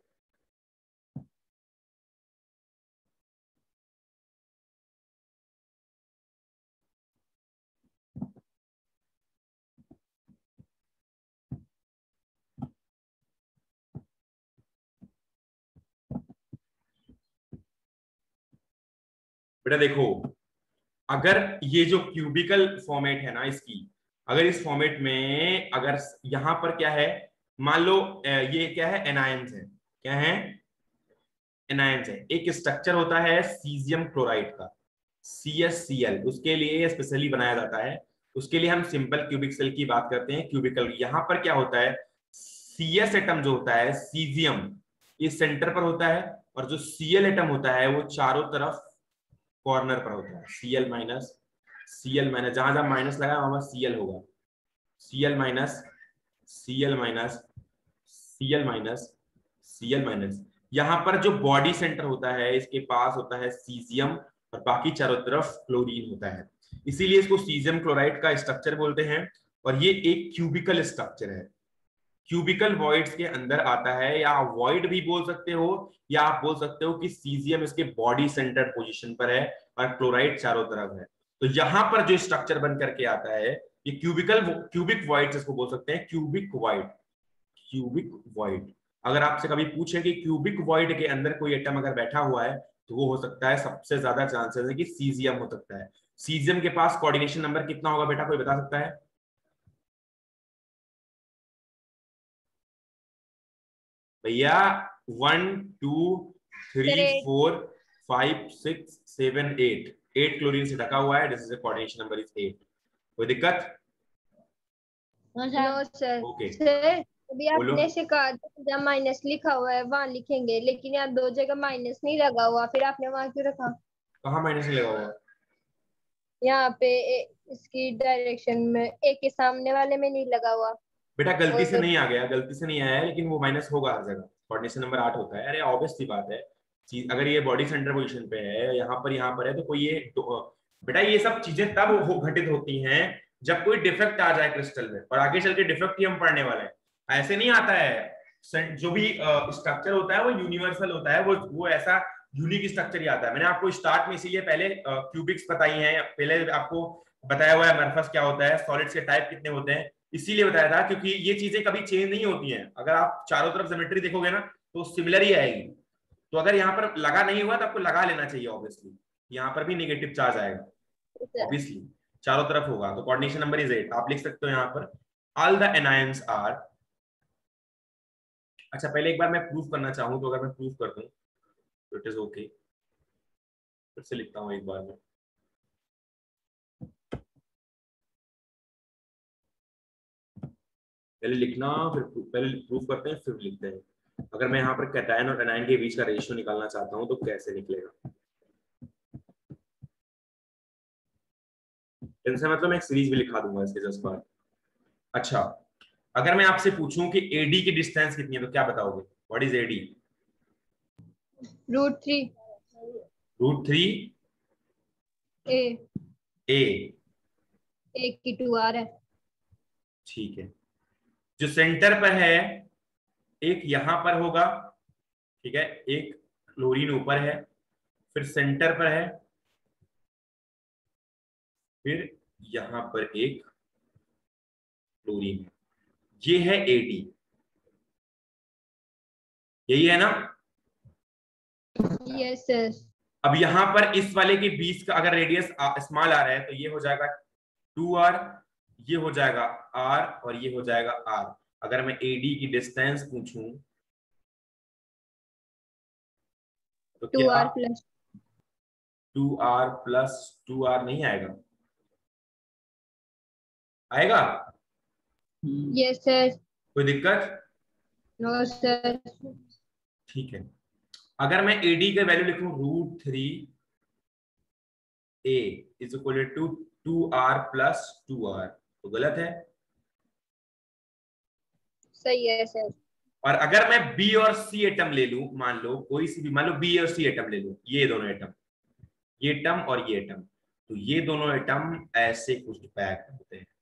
बेटा देखो, अगर ये जो क्यूबिकल फॉर्मेट है ना इसकी, अगर इस फॉर्मेट में अगर यहां पर क्या है, मान लो ये क्या है, एनायंस है। क्या है? एनायंस है। एक स्ट्रक्चर होता है सीजियम क्लोराइड का, सी एस सी एल, उसके लिए स्पेशली बनाया जाता है। उसके लिए हम सिंपल क्यूबिक सेल की बात करते हैं, क्यूबिकल। यहाँ पर क्या होता है, सी एस एटम जो होता है, सीजियम, ये सेंटर पर होता है, और जो सी एल एटम होता है वो चारों तरफ कॉर्नर पर होता है। C L minus, C L minus, जहां जहां माइनस लगा वहां सी एल होगा, C L minus, C L minus, C L minus, C L minus. यहाँ पर जो बॉडी सेंटर होता है इसके पास होता है सीजियम, और बाकी चारों तरफ क्लोरीन होता है, इसीलिए इसको सीजियम क्लोराइड का स्ट्रक्चर बोलते हैं। और ये एक क्यूबिकल स्ट्रक्चर है, क्यूबिकल वॉइड्स के अंदर आता है, या आप वॉइड भी बोल सकते हो, या आप बोल सकते हो कि सीजियम इसके बॉडी सेंटर पोजीशन पर है और क्लोराइड चारों तरफ है। तो यहां पर जो स्ट्रक्चर बन करके आता है ये क्यूबिकल, क्यूबिक वॉइड इसको बोल सकते हैं, क्यूबिक वॉइड, क्यूबिक वॉइड। अगर आपसे कभी पूछे कि क्यूबिक वॉइड के अंदर कोई एटम अगर बैठा हुआ है तो वो हो सकता है, सबसे ज्यादा चांसेस है कि सीजियम हो सकता है। सीजियम के पास कोऑर्डिनेशन नंबर कितना होगा बेटा, कोई बता सकता है? भैया one two three four five six seven eight, eight chlorine से ढका हुआ है, this is coordination number is eight. कोई दिक्कत? No sir. ओके, सर अभी आपने से कहा जहाँ माइनस लिखा हुआ है वहां लिखेंगे, लेकिन यहाँ दो जगह माइनस नहीं लगा हुआ, फिर आपने वहां क्यों रखा? कहाँ माइनस नहीं लगा हुआ? यहाँ पे ए, इसकी डायरेक्शन में, एक के सामने वाले में नहीं लगा हुआ बेटा। गलती और... से नहीं आ गया, गलती से नहीं आया है, लेकिन वो माइनस होगा हर जगह, कोऑर्डिनेशन नंबर आठ होता है। अरे ऑब्वियस सी बात है, चीज अगर ये बॉडी सेंटर पोजीशन पे है, यहाँ पर यहाँ पर है, तो कोई ये बेटा ये सब चीजें तब हो, घटित होती हैं जब कोई डिफेक्ट आ जाए क्रिस्टल में, और आगे चल के डिफेक्ट ही हम पढ़ने वाले हैं। ऐसे नहीं आता है, जो भी स्ट्रक्चर होता है वो यूनिवर्सल होता है, वो वो ऐसा यूनिक स्ट्रक्चर ही आता है। मैंने आपको स्टार्ट में इसीलिए पहले क्यूबिक्स बताई हैं, पहले आपको बताया हुआ है अमरफस क्या होता है, सॉलिड्स के टाइप कितने होते हैं, इसीलिए बताया था क्योंकि ये चीजें कभी चेंज नहीं होती हैं। अगर आप चारों तरफ ज्योमेट्री देखोगे ना तो सिमिलर ही आएगी। तो अगर यहाँ पर लगा नहीं हुआ तो आपको लगा लेना चाहिए, ऑब्वियसली यहाँ पर भी नेगेटिव चार्ज आएगा, ऑब्वियसली चारों तरफ होगा। तो कोऑर्डिनेशन नंबर इज एट, आप लिख सकते हो यहाँ पर ऑल द एनायंस आर। अच्छा पहले एक बार मैं प्रूफ करना चाहूँ तो अगर मैं प्रूफ कर दूं तो इट इज ओके, फिर से लिखता हूँ एक बार में। पहले लिखना फिर पहले प्रूफ करते हैं फिर लिखते हैं। अगर मैं यहाँ पर कैटायन और एनायन के बीच का रेशियो निकालना चाहता हूँ तो कैसे निकलेगा? इनसे मतलब मैं एक सीरीज भी लिखा दूंगा इसके जस्ट बाद। अच्छा अगर मैं आपसे पूछूं कि एडी की डिस्टेंस कितनी है तो क्या बताओगे? What is AD? Root three root three a a एक की टू आर है। ठीक है, जो सेंटर पर है एक यहां पर होगा, ठीक है, एक क्लोरीन ऊपर है, फिर सेंटर पर है, फिर यहां पर एक क्लोरीन है, ये है एडी, यही है ना? Yes sir. अब यहां पर इस वाले के बीच का अगर रेडियस स्मॉल आ रहा है तो ये हो जाएगा टू आर, ये हो जाएगा आर, और ये हो जाएगा आर। अगर मैं एडी की डिस्टेंस पूछूं तो two are plus two are plus two r नहीं आएगा? आएगा? Yes sir. कोई दिक्कत? No sir. ठीक है, अगर मैं एडी का वैल्यू लिखूं root three a is equal to two are plus two r तो गलत है? सही है सर। और अगर मैं बी और सी एटम ले लूं, मान लो कोई सी भी, मान लो बी और सी एटम ले लूं, ये दोनों एटम, ये एटम और ये एटम, तो ये दोनों एटम ऐसे कुछ पैक होते हैं,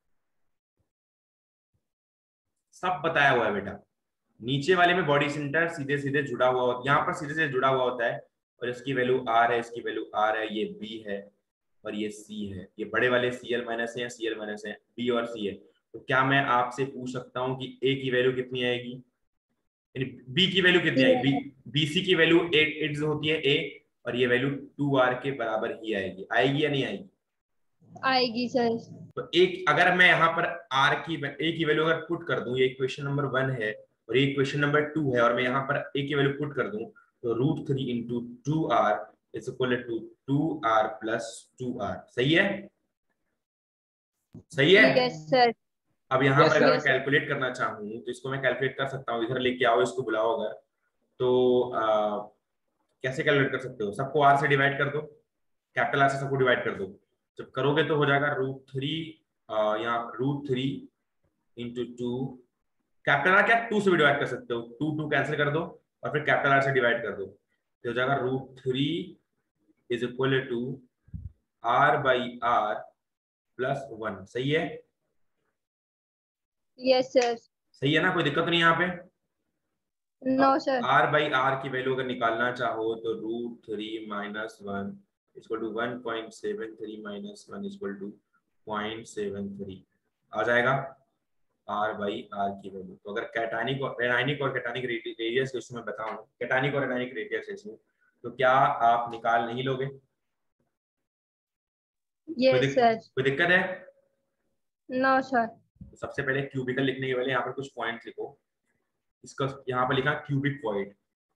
सब बताया हुआ है बेटा। नीचे वाले में बॉडी सेंटर सीधे सीधे जुड़ा हुआ होता है, यहाँ पर सीधे सीधे जुड़ा हुआ होता है, और इसकी वैल्यू आर है, इसकी वैल्यू आर है, ये बी है और ये सी है, ये बड़े वाले सी एल माइनस है, सी एल माइनस है, बी और सी है। तो क्या मैं आपसे पूछ सकता हूँ कि ए की वैल्यू कितनी आएगी, यानी बी की वैल्यू कितनी आएगी? बी सी की वैल्यू एट एट होती है ए, और ये वैल्यू टू आर के बराबर ही आएगी, आएगी या नहीं आएगी? आएगी सर। तो एक अगर मैं यहाँ पर आर की ए की वैल्यू अगर पुट कर दूं, ये क्वेश्चन नंबर वन है और ये क्वेश्चन नंबर टू है, और मैं यहाँ पर ए की वैल्यू पुट कर दूं तो root three into two are is equal to two are plus two r. सही है, सही है। ठीक है सर। अब यहाँ Yes, पर अगर sir. मैं कैलकुलेट करना चाहूँ तो इसको मैं कैलकुलेट कर सकता हूँ। इधर लेके आओ, इसको बुलाओ अगर, तो आ, कैसे कैलकुलेट कर सकते हो? सबको आर से डिवाइड कर दो, कैपिटल आर से सबको डिवाइड कर दो। जब करोगे तो हो जाएगा रूट थ्री, यहाँ root three into two, capital R क्या टू से भी डिवाइड कर सकते हो, टू टू कैंसिल कर दो और फिर कैपिटल आर से डिवाइड कर दो, तो हो जाएगा root three is equal to R by r plus one. सही है, यस सर। सही है ना, कोई दिक्कत नहीं यहाँ पे। No sir. R by r की वैल्यू अगर निकालना चाहो तो root three minus one equal to one point seven three minus one equal to point seven three आ जाएगा आर बाई आर की वैल्यू। तो अगर कैटानिक और एनायनिक और कैटानिक रेडियस रेशियो में बताऊं, कैटानिक और एनायनिक रेडियस रेशियो, तो क्या आप निकाल नहीं लोगे? कोई यस दिक, सर। कोई दिक्कत है? No sir. तो सबसे पहले क्यूबिकल लिखने के पहले यहाँ पर कुछ पॉइंट लिखो। इसका यहाँ पर लिखा क्यूबिक वॉइड,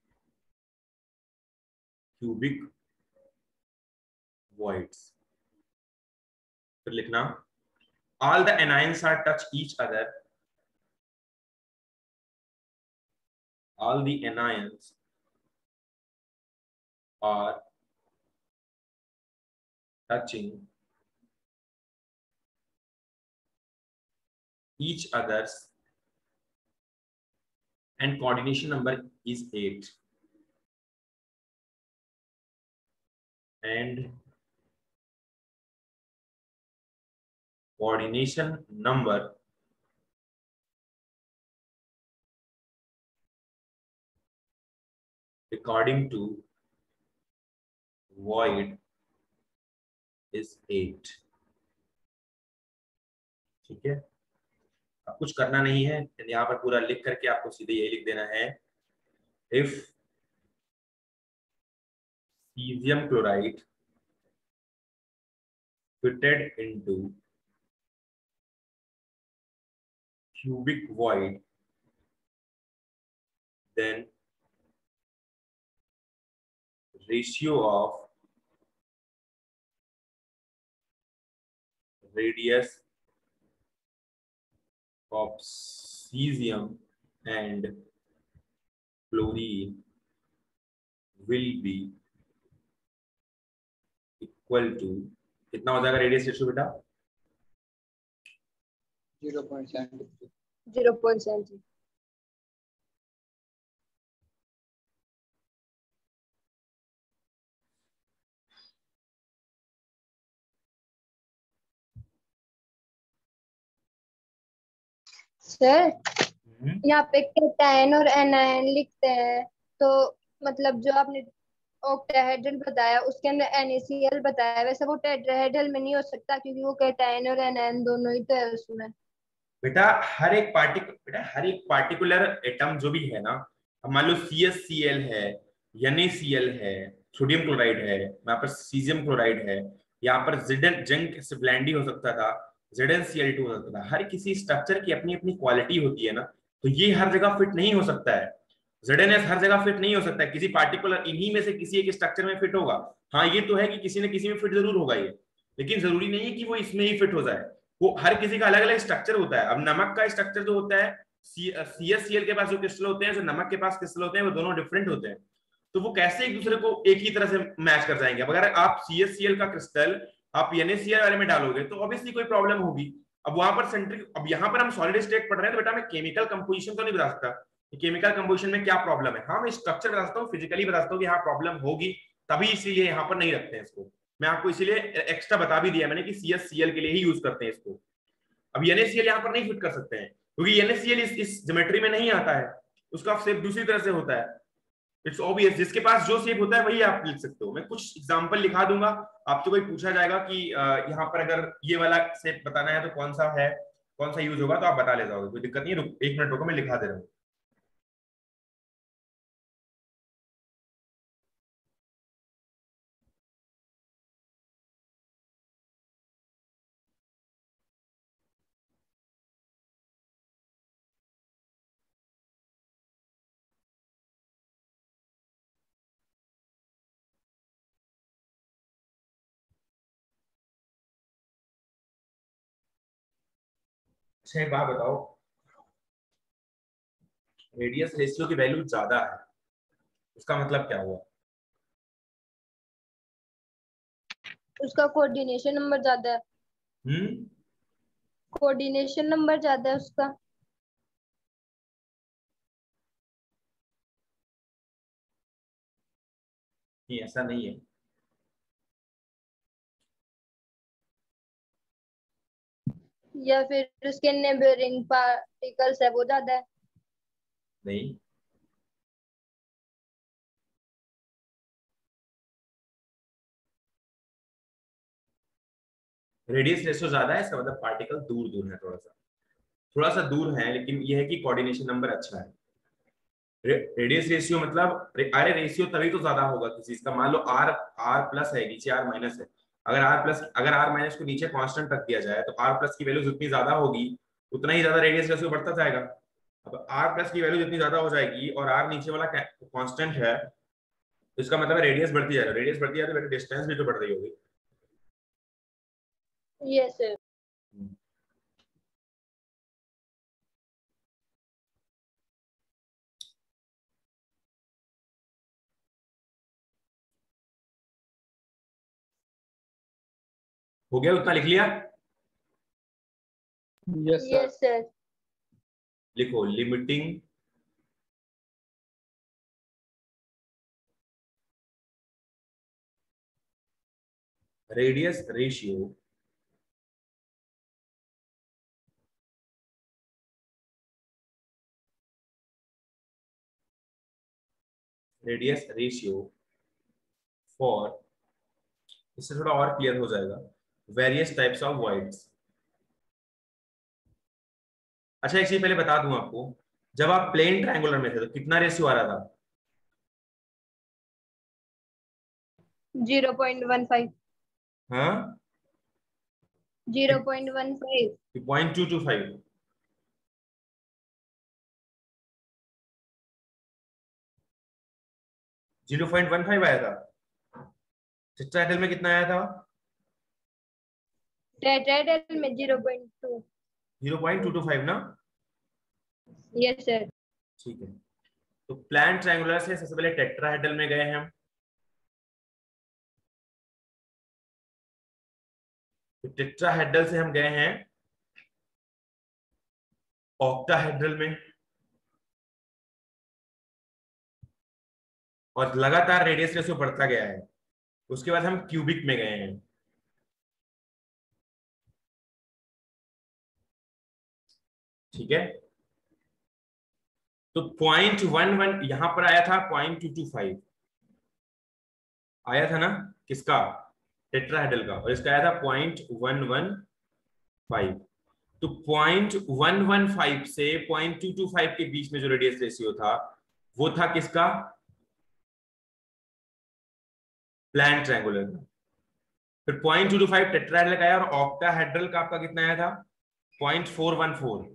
क्यूबिक वॉइड्स। फिर लिखना all the anions are touch each other, all the anions are touching each others and coordination number is eight, and coordination number according to void is eight। ठीक है, अब कुछ करना नहीं है, यहाँ पर पूरा लिख करके आपको सीधे यही लिख देना है, if cesium chloride fitted into cubic void, then ratio of radius of cesium and chlorine will be equal to, कितना हो जाएगा रेडियस रेशियो बेटा? zero point seven three. Zero point seven three. Sir यहाँ पे कैटायन और anion लिखते हैं, तो मतलब जो आपने ऑक्टाहेड्रल बताया उसके अंदर NaCl बताया, वैसे वो टेट्राहेड्रल में नहीं हो सकता क्योंकि वो कैटायन और एनायन दोनों ही तो है उसमें। बेटा हर एक पार्टिक बेटा हर एक पार्टिकुलर एटम जो भी है ना, अब मान लो CaCl है, NaCl है, सोडियम क्लोराइड है, यहाँ पर सीजियम क्लोराइड है, यहाँ पर जिडन जिंक ब्लेंडी हो सकता था, Z N C L two हो सकता था। हर किसी स्ट्रक्चर की अपनी अपनी क्वालिटी होती है ना, तो ये हर जगह फिट नहीं हो सकता है। जेड एन एस हर जगह फिट नहीं हो सकता है, किसी पार्टिकुलर इन्हीं में से किसी एक स्ट्रक्चर में फिट होगा। हाँ ये तो है कि किसी न किसी में फिट जरूर होगा ये, लेकिन जरूरी नहीं है कि वो इसमें ही फिट हो जाए। वो हर किसी का अलग अलग स्ट्रक्चर होता है। अब नमक का स्ट्रक्चर जो होता है, सी एस सी एल के पास जो क्रिस्टल होते हैं, जो नमक के पास क्रिस्टल होते हैं, वो दोनों डिफरेंट होते हैं। तो वो कैसे एक दूसरे को एक ही तरह से मैच कर जाएंगे? अब अगर आप सी एस सी एल का क्रिस्टल आप एन ए सी एल वाले में डालोगे तो ऑब्वियसली कोई प्रॉब्लम होगी। अब वहां पर सेंट्रिक, अब यहाँ पर हम सॉलिड स्टेट पढ़ रहे हैं तो बेटा मैं केमिकल कंपोजिशन तो नहीं बता सकता कि केमिकल कंपोजिशन में क्या प्रॉब्लम है। हाँ मैं स्ट्रक्चर बता सकता हूँ, फिजिकली बता सकता हूँ कि हाँ प्रॉब्लम होगी, तभी इसीलिए यहाँ पर नहीं रखते हैं इसको। मैं आपको इसीलिए एक्स्ट्रा बता भी दिया मैंने कि सी एस सी एल के लिए ही यूज करते हैं इसको। अब एन ए सी एल यहाँ पर नहीं फिट कर सकते हैं क्योंकि एन ए सी एल इस, इस ज्योमेट्री में नहीं आता है, उसका शेप दूसरी तरह से होता है। इट्स ऑब्वियस, जिसके पास जो शेप होता है वही आप लिख सकते हो। मैं कुछ एग्जांपल लिखा दूंगा, आपसे कोई पूछा जाएगा कि यहाँ पर अगर ये वाला शेप बताना है तो कौन सा है, कौन सा यूज होगा, तो आप बता ले जाओगे, कोई दिक्कत नहीं है। एक मिनट रुको, मैं लिखा दे रहा हूँ। अच्छा एक बात बताओ, रेडियस रेशियो की वैल्यू ज्यादा है, उसका मतलब क्या हुआ? उसका कोऑर्डिनेशन नंबर ज्यादा है। हम्म कोऑर्डिनेशन नंबर ज्यादा है उसका। नहीं ऐसा नहीं है। या फिर उसके नेबरिंग पार्टिकल्स है वो ज्यादा है। नहीं रेडियस रेशियो ज्यादा है, इसका मतलब पार्टिकल दूर दूर है, थोड़ा सा थोड़ा सा दूर है, लेकिन यह है कि कोऑर्डिनेशन नंबर अच्छा है। रेडियस रेशियो मतलब रे, अरे रेशियो तभी तो ज्यादा होगा किसी चीज का। मान लो आर आर प्लस है, नीचे आर माइनस है। अगर आर प्लस अगर आर माइनस को नीचे कांस्टेंट रख दिया जाए तो आर प्लस की वैल्यू जितनी ज्यादा होगी उतना ही ज्यादा रेडियस रेशियो बढ़ता जाएगा। अब आर प्लस की वैल्यू जितनी ज्यादा हो जाएगी और आर नीचे वाला कांस्टेंट है, तो इसका मतलब रेडियस बढ़ती जाएगा। रेडियस बढ़ती जाएगी तो डिस्टेंस भी तो बढ़ रही होगी। Yes sir. हो गया, उतना लिख लिया? Yes sir. Yes sir. लिखो limiting radius ratio radius ratio for, इससे थोड़ा और क्लियर हो जाएगा, वेरियस टाइप्स ऑफ वॉइड्स। अच्छा एक चीज पहले बता दूं आपको, जब आप प्लेन ट्रायंगुलर में थे तो कितना रेशियो आ रहा था? Zero point one five. हाँ zero point one five. Point two two five. Zero point one five आया था। टेट्राहेड्रल में कितना आया था? टेट्राहेड्रल में zero point two. Zero point two two five ना? Yes sir. ठीक है, तो प्लान ट्रायंगुलर से सबसे पहले टेट्राहेड्रल में गए हम, तो टेट्राहेड्रल से हम गए हैं ऑक्टाहेड्रल में, और लगातार रेडियस रेशियो बढ़ता गया है। उसके बाद हम क्यूबिक में गए हैं। ठीक है, तो पॉइंट वन वन यहां पर आया था, पॉइंट टू टू फाइव आया था ना, किसका? टेट्राहेड्रल का। और इसका आया था पॉइंट वन वन फाइव। तो पॉइंट वन वन फाइव से पॉइंट टू टू फाइव के बीच में जो रेडियस रेशियो था वो था किसका? प्लान ट्रायंगुलर का। फिर point two two five tetrahedral का आया, और ऑक्टाहेड्रल का आपका कितना आया था? Point four one four.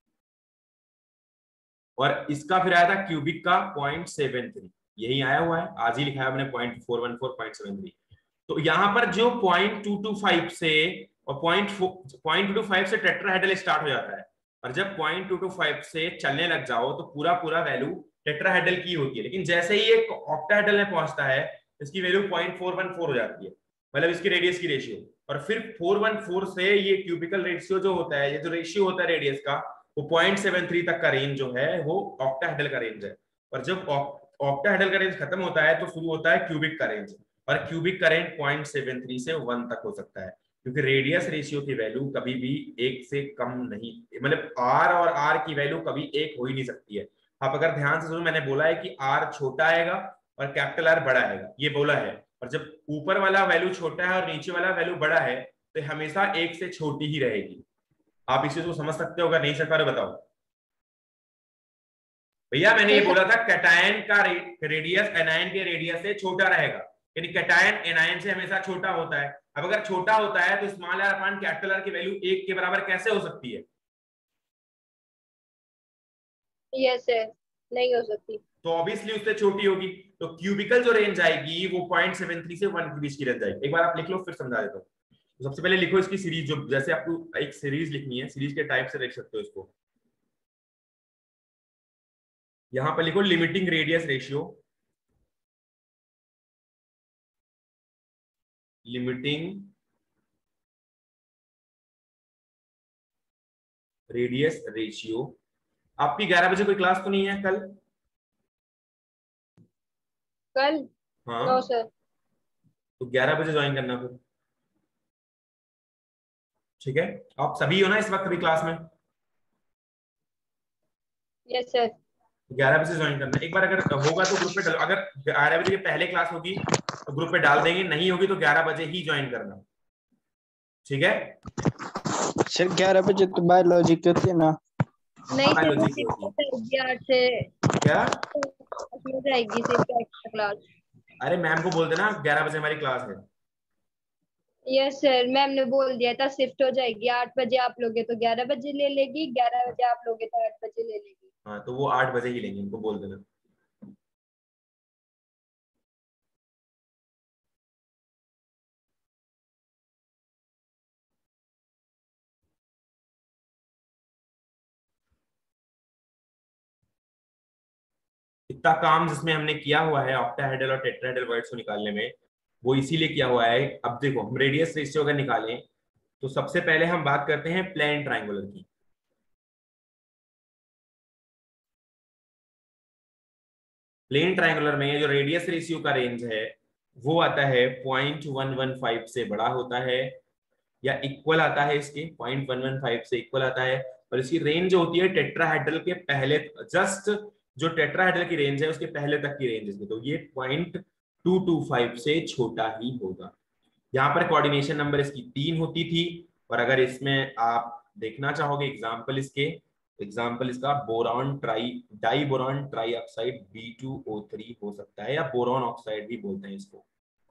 और इसका फिर आया था क्यूबिक का पॉइंट सेवन थ्री। यही आया हुआ है, आज ही लिखा है हमने point four one four point seven three. तो यहां पर जो पॉइंट टू टू फाइव से और point point two two five से टेट्राहेड्रल स्टार्ट हो जाता है, और जब पॉइंट टू टू फाइव से चलने लग जाओ तो पूरा पूरा वैल्यू टेट्राहेड्रल की होती है। लेकिन जैसे ही ये ऑक्टाहेड्रल में पहुंचता है इसकी value point four one four हो जाती है, मतलब इसकी रेडियस की रेशियो। और फिर फोर वन फोर से ये क्यूबिकल रेशियो जो होता है, ये जो रेशियो होता है रेडियस का, वो पॉइंट सेवन थ्री तक का रेंज जो है वो ऑक्टाहेड्रल का रेंज है। और जब ऑक्टाहेड्रल का रेंज खत्म होता है तो शुरू होता है क्यूबिक का रेंज, और क्यूबिक का रेंज पॉइंट सेवन थ्री से वन तक हो सकता है, क्योंकि रेडियस रेशियो की वैल्यू कभी भी एक से कम नहीं, मतलब आर और आर की वैल्यू कभी एक हो ही नहीं सकती है। आप अगर ध्यान से सुनो, मैंने बोला है कि आर छोटा आएगा और कैपिटल आर बड़ा आएगा, ये बोला है। और जब ऊपर वाला वैल्यू छोटा है और नीचे वाला वैल्यू बड़ा है तो हमेशा एक से छोटी ही रहेगी। आप इस चीज को समझ सकते हो? अगर नहीं समझ पा रहे बताओ भैया। मैंने ये बोला था कैटायन का रेडियस एनायन के रेडियस से छोटा रहेगा, यानी कैटायन एनायन से हमेशा छोटा होता है। अब अगर छोटा होता है तो small r upon capital R की वैल्यू एक के बराबर कैसे हो सकती है? यस सर, नहीं हो सकती। तो ऑब्वियसली उससे छोटी होगी। तो क्यूबिकल जो रेंज आएगी वो पॉइंट सेवन थ्री से वन के बीच की रेंज आएगी। एक बार आप लिख लो फिर समझा देता हूँ। तो सबसे पहले लिखो इसकी सीरीज, जो जैसे आपको एक सीरीज लिखनी है, सीरीज के टाइप से लिख सकते हो इसको। यहां पर लिखो limiting radius ratio, limiting radius ratio. आपकी ग्यारह बजे कोई क्लास तो नहीं है कल? कल? हाँ, नो सर। तो ग्यारह बजे ज्वाइन करना फिर, ठीक है? आप सभी हो ना इस वक्त अभी क्लास में? Yes sir. ग्यारह बजे ज्वाइन करना। एक बार अगर होगा तो ग्रुप पे डालो, अगर ग्यारह बजे के पहले क्लास होगी तो ग्रुप पे डाल देंगे, नहीं होगी तो ग्यारह बजे ही ज्वाइन करना, ठीक है? सर ग्यारह बजे तो बायोलॉजी की होती है ना? नहीं सर, वो बायोलॉजी की होती है सिर्फ आठ से क्या? हो जाएगी सिर्फ एक्स्ट्रा क्लास। अरे मैम को बोल देना ग्यारह बजे हमारी क्लास है। यस सर, मैम ने बोल दिया था शिफ्ट हो जाएगी, आठ बजे आप लोगे तो ग्यारह बजे ले लेगी, ग्यारह बजे आप लोगे तो आठ बजे ले लेगी। हाँ, तो वो आठ बजे ही लेंगे, उनको बोल देना। इतना काम जिसमें हमने किया हुआ है ऑक्टाहेड्रल और टेट्राहेड्रल वर्ड्स को निकालने में, वो इसीलिए किया हुआ है। अब देखो, हम रेडियस रेशियो अगर निकालें तो सबसे पहले हम बात करते हैं प्लेन ट्राइंगुलर की। प्लेन ट्राइंगुलर में जो रेडियस रेशियो का रेंज है वो आता है पॉइंट वन वन फाइव से बड़ा होता है या इक्वल आता है, इसके पॉइंट वन वन फाइव से इक्वल आता है। और इसकी रेंज जो होती है टेट्राहेड्रल के पहले, जस्ट जो टेट्राहेड्रल की रेंज है उसके पहले तक की रेंज इसकी, तो ये पॉइंट टू टू फाइव से छोटा ही होगा। यहाँ पर कोऑर्डिनेशन नंबर इसकी तीन होती थी, और अगर इसमें आप देखना चाहोगे एग्जाम्पल इसके, एग्जाम्पल इसका boron tri diboron trioxide B two O three हो सकता है, या बोरॉन ऑक्साइड भी बोलते हैं इसको,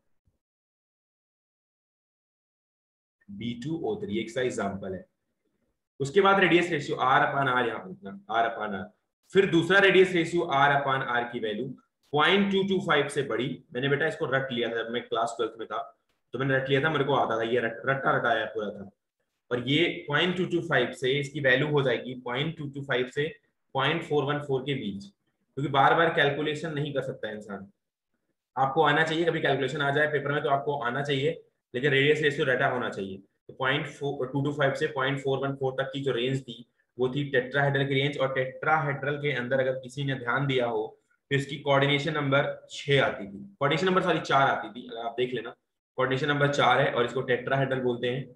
बी टू ओ थ्री एक सा एग्जाम्पल है। उसके बाद radius ratio r upon r, यहाँ पर आर अपान आर, फिर दूसरा radius ratio r upon r की value point two two five से बड़ी। मैंने बेटा इसको रट लिया था जब मैं क्लास ट्वेल्थ में था, तो मैंने रट लिया था, मेरे को आता था, ये रट, रट्टा रटाया पूरा था। और ये पॉइंट टू टू फाइव से इसकी वैल्यू हो जाएगी पॉइंट टू टू फाइव से पॉइंट फोर वन फोर के बीच, क्योंकि बार बार कैलकुलेशन नहीं कर सकता इंसान। आपको आना चाहिए, कभी कैलकुलेशन आ जाए पेपर में तो आपको आना चाहिए, लेकिन रेडियस रेशियो डाटा होना चाहिए। तो पॉइंट टू टू फाइव से पॉइंट फोर वन फोर तक की जो रेंज थी वो थी टेट्राहेड्रल की रेंज, और टेट्राहेड्रल के अंदर अगर किसी ने ध्यान दिया हो तो इसकी कोऑर्डिनेशन नंबर छह आती थी, कोऑर्डिनेशन नंबर सॉरी चार आती थी, अगर आप देख लेना कोऑर्डिनेशन नंबर चार है, और इसको टेट्राहेड्रल बोलते हैं,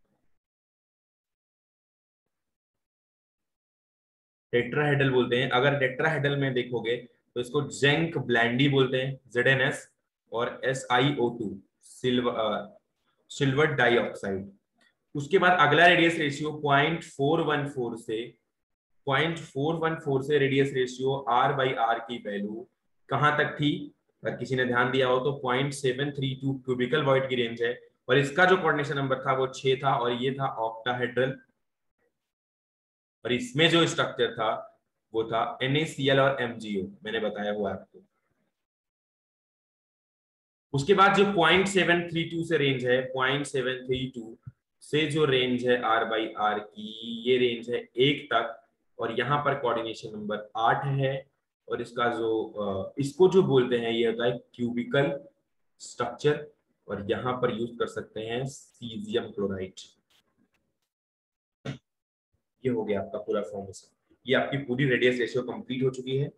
टेट्राहेड्रल बोलते हैं। अगर टेट्राहेड्रल में देखोगे तो इसको जिंक ब्लैंडी बोलते हैं, जेड एन एस, और S I O two silver silver dioxide. उसके बाद अगला radius ratio point four one four से पॉइंट फोर वन फोर से radius ratio r by r की वैल्यू कहां तक थी, अगर किसी ने ध्यान दिया हो तो point seven three two cubical void की रेंज है, और इसका जो कोऑर्डिनेशन नंबर था वो छह था, और ये था ऑक्टाहेड्रल। और इसमें जो स्ट्रक्चर था वो था एन ए सी एल और एम जी ओ, मैंने बताया हुआ आपको। उसके बाद जो पॉइंट सेवन थ्री टू से रेंज है, पॉइंट सेवन थ्री टू से जो रेंज है आर बाई आर की, ये रेंज है एक तक, और यहाँ पर कोऑर्डिनेशन नंबर आठ है। और इसका जो इसको जो बोलते हैं ये होता है क्यूबिकल स्ट्रक्चर, और यहाँ पर यूज कर सकते हैं सीजियम क्लोराइड। ये हो गया आपका पूरा फॉर्मेशन, ये आपकी पूरी रेडियस रेशियो कंप्लीट हो चुकी है।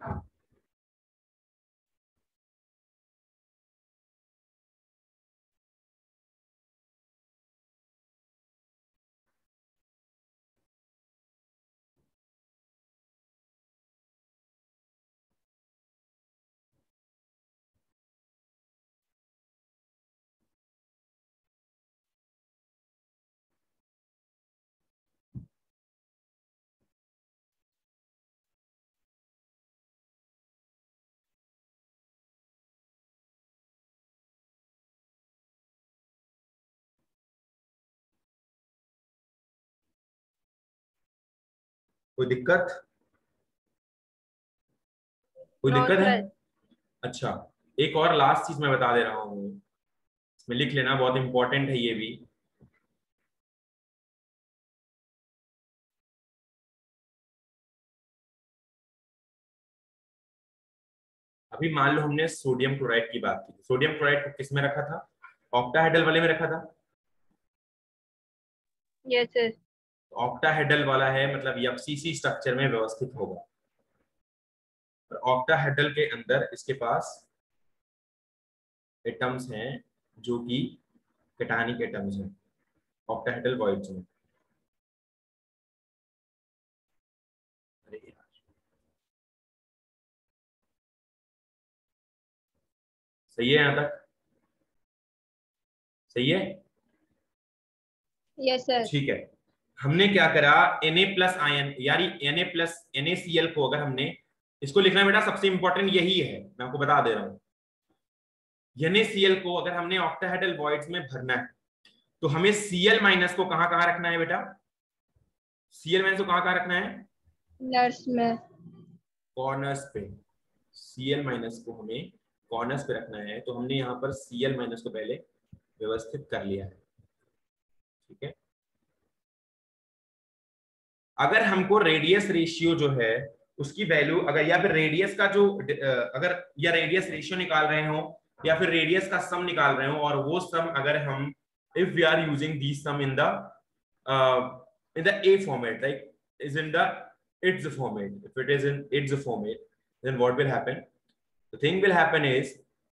कोई दिक्कत कोई नो दिक्कत है? सर। अच्छा, एक और लास्ट चीज मैं बता दे रहा हूँ, इसमें लिख लेना, बहुत इंपॉर्टेंट है ये भी। अभी मान लो हमने सोडियम क्लोराइड की बात की, सोडियम क्लोराइड को किस में रखा था? ऑक्टाहेड्रल वाले में रखा था। Yes sir. ऑक्टाहेड्रल वाला है मतलब ये एफसीसी स्ट्रक्चर में व्यवस्थित होगा। और ऑक्टाहेड्रल के अंदर इसके पास एटम्स हैं जो कि कैटायनिक एटम्स हैं ऑक्टाहेड्रल वॉइड्स में। अरे यार, सही है यहां तक? सही है? Yes sir. ठीक है। हमने क्या करा, Na प्लस आयन यानी Na प्लस NaCl को अगर हमने इसको लिखना बेटा सबसे इंपॉर्टेंट यही है, मैं आपको बता दे रहा हूं। NaCl को अगर हमने ऑक्टाहेड्रल वॉइड्स में भरना है तो हमें Cl माइनस को कहां कहां रखना है बेटा? Cl माइनस को कहां कहां रखना है? नर्स में, कॉर्नर्स पे। Cl माइनस को हमें कॉर्नर्स पे रखना है, तो हमने यहाँ पर Cl माइनस को पहले व्यवस्थित कर लिया है। ठीक है। अगर हमको रेडियस रेशियो जो है उसकी वैल्यू अगर या फिर रेडियस का जो अगर या रेडियस रेशियो निकाल रहे हो या फिर रेडियस का सम निकाल रहे हो, और वो सम अगर हम if we are using this sum in the in the a format, like is in the its format, if it is in its format, then what will happen? The thing will happen is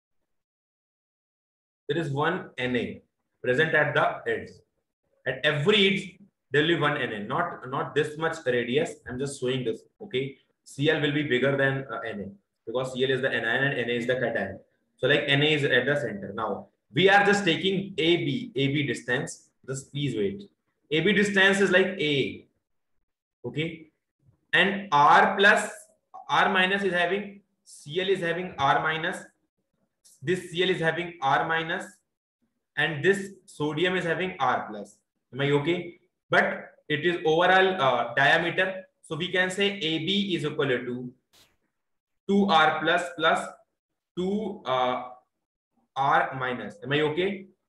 there is one Na present at the edge. At every edge there will be one Na, not not this much radius. I'm just showing this. Okay, Cl will be bigger than uh, Na because Cl is the anion and Na is the cation. So like Na is at the center. Now we are just taking AB AB distance. Just please wait. A B distance is like A. Okay, and R plus R minus is having Cl is having R minus. This Cl is having R minus, and this sodium is having R plus. Am I okay? But it is overall uh, diameter, so we can say A B is equal to two R plus plus two uh, R minus. Am I okay?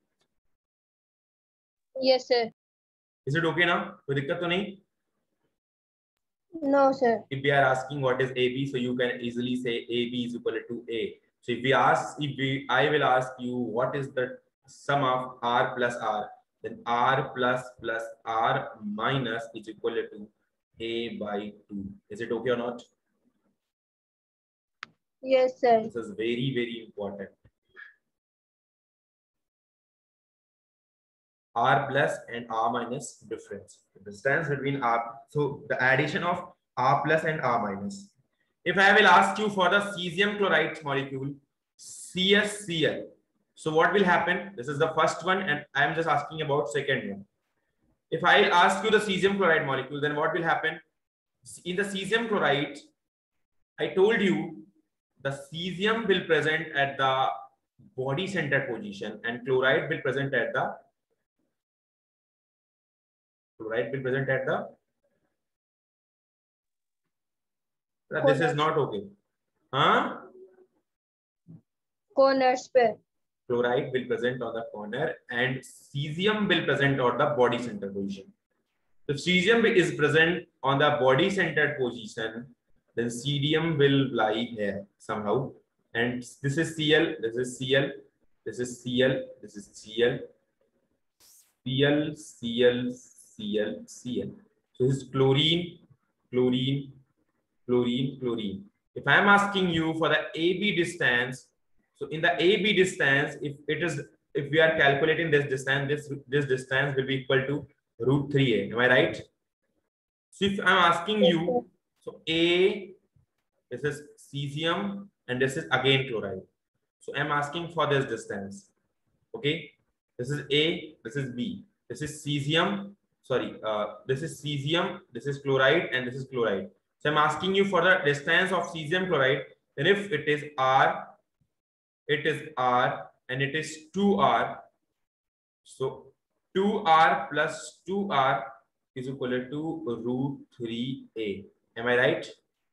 Yes sir. Is it okay now? कोई दिक्कत तो नहीं? No sir. If we are asking what is A B, so you can easily say A B is equal to A. So if we ask, if we, I will ask you what is the sum of R plus R, then R plus plus R minus is equal to A by two. Is it okay or not? Yes sir. This is very very important. R plus and R minus difference. The distance between R, so the addition of R plus and R minus. If I will ask you for the cesium chloride molecule CaCl, so what will happen? This is the first one and I am just asking about second one. If I ask you the cesium chloride molecule, then what will happen? In the cesium chloride, I told you the cesium will present at the body center position and chloride will present at the Chloride will present at the. This is not okay. Huh? Corners पे. Chloride will present on the corner and cesium will present on the body center position. If cesium is present on the body centered position, then cesium will lie here somehow. And this is Cl, this is Cl, this is Cl, this is Cl, Cl, Cl, Cl, Cl. So this is chlorine, chlorine, chlorine, chlorine. If I am asking you for the A B distance, so in the A B distance, if it is, if we are calculating this distance, this this distance will be equal to root three A. Am I right? So if I am asking you, so A, this is cesium, and this is again chloride. So I am asking for this distance. Okay, this is A, this is B, this is cesium. Sorry, uh, this is cesium, this is chloride, and this is chloride. So I'm asking you for the distance of cesium chloride. Then if it is R, it is R, and it is two R. So two R plus two R is equal to root three A. Am I right?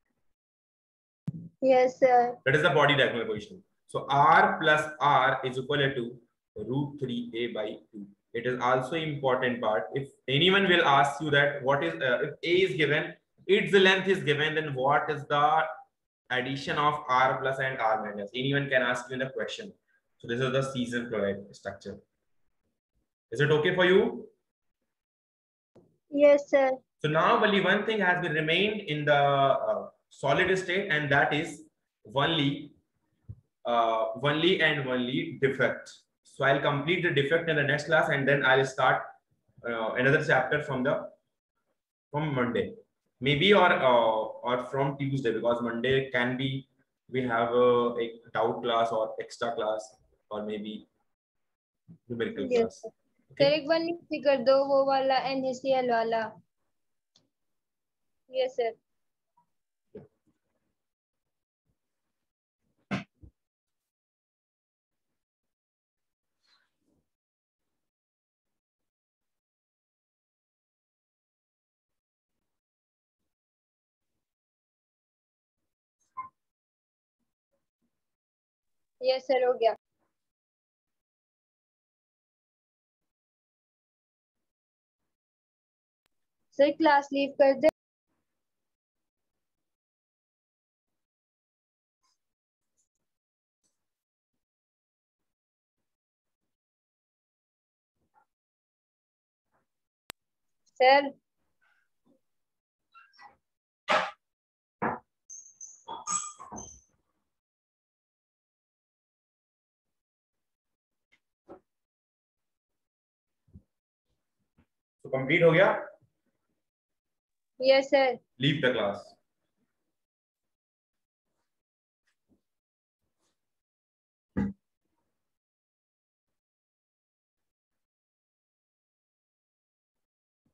Yes, sir. That is the body diagonal position. So R plus R is equal to root three A by two. It is also important part. If anyone will ask you that what is, uh, if A is given, its length is given, then what is the addition of R plus and R minus. Anyone can ask you in the question. So this is the season chloride structure. Is it okay for you? Yes, sir. So now only one thing has been remained in the uh, solid state, and that is only, uh, only and only defect. So I'll complete the defect in the next class, and then I'll start uh, another chapter from the from Monday, maybe, or uh, or from Tuesday, because Monday can be we have a, a doubt class or extra class, or maybe numerical Yes, class. sir. Okay? Sir एक बार नीचे कर दो वो वाला N A C L वाला. Yes, sir. Yes, sir, हो गया. सर क्लास लीव कर दे. सर So complete हो गया? Yes, sir. Leave the class.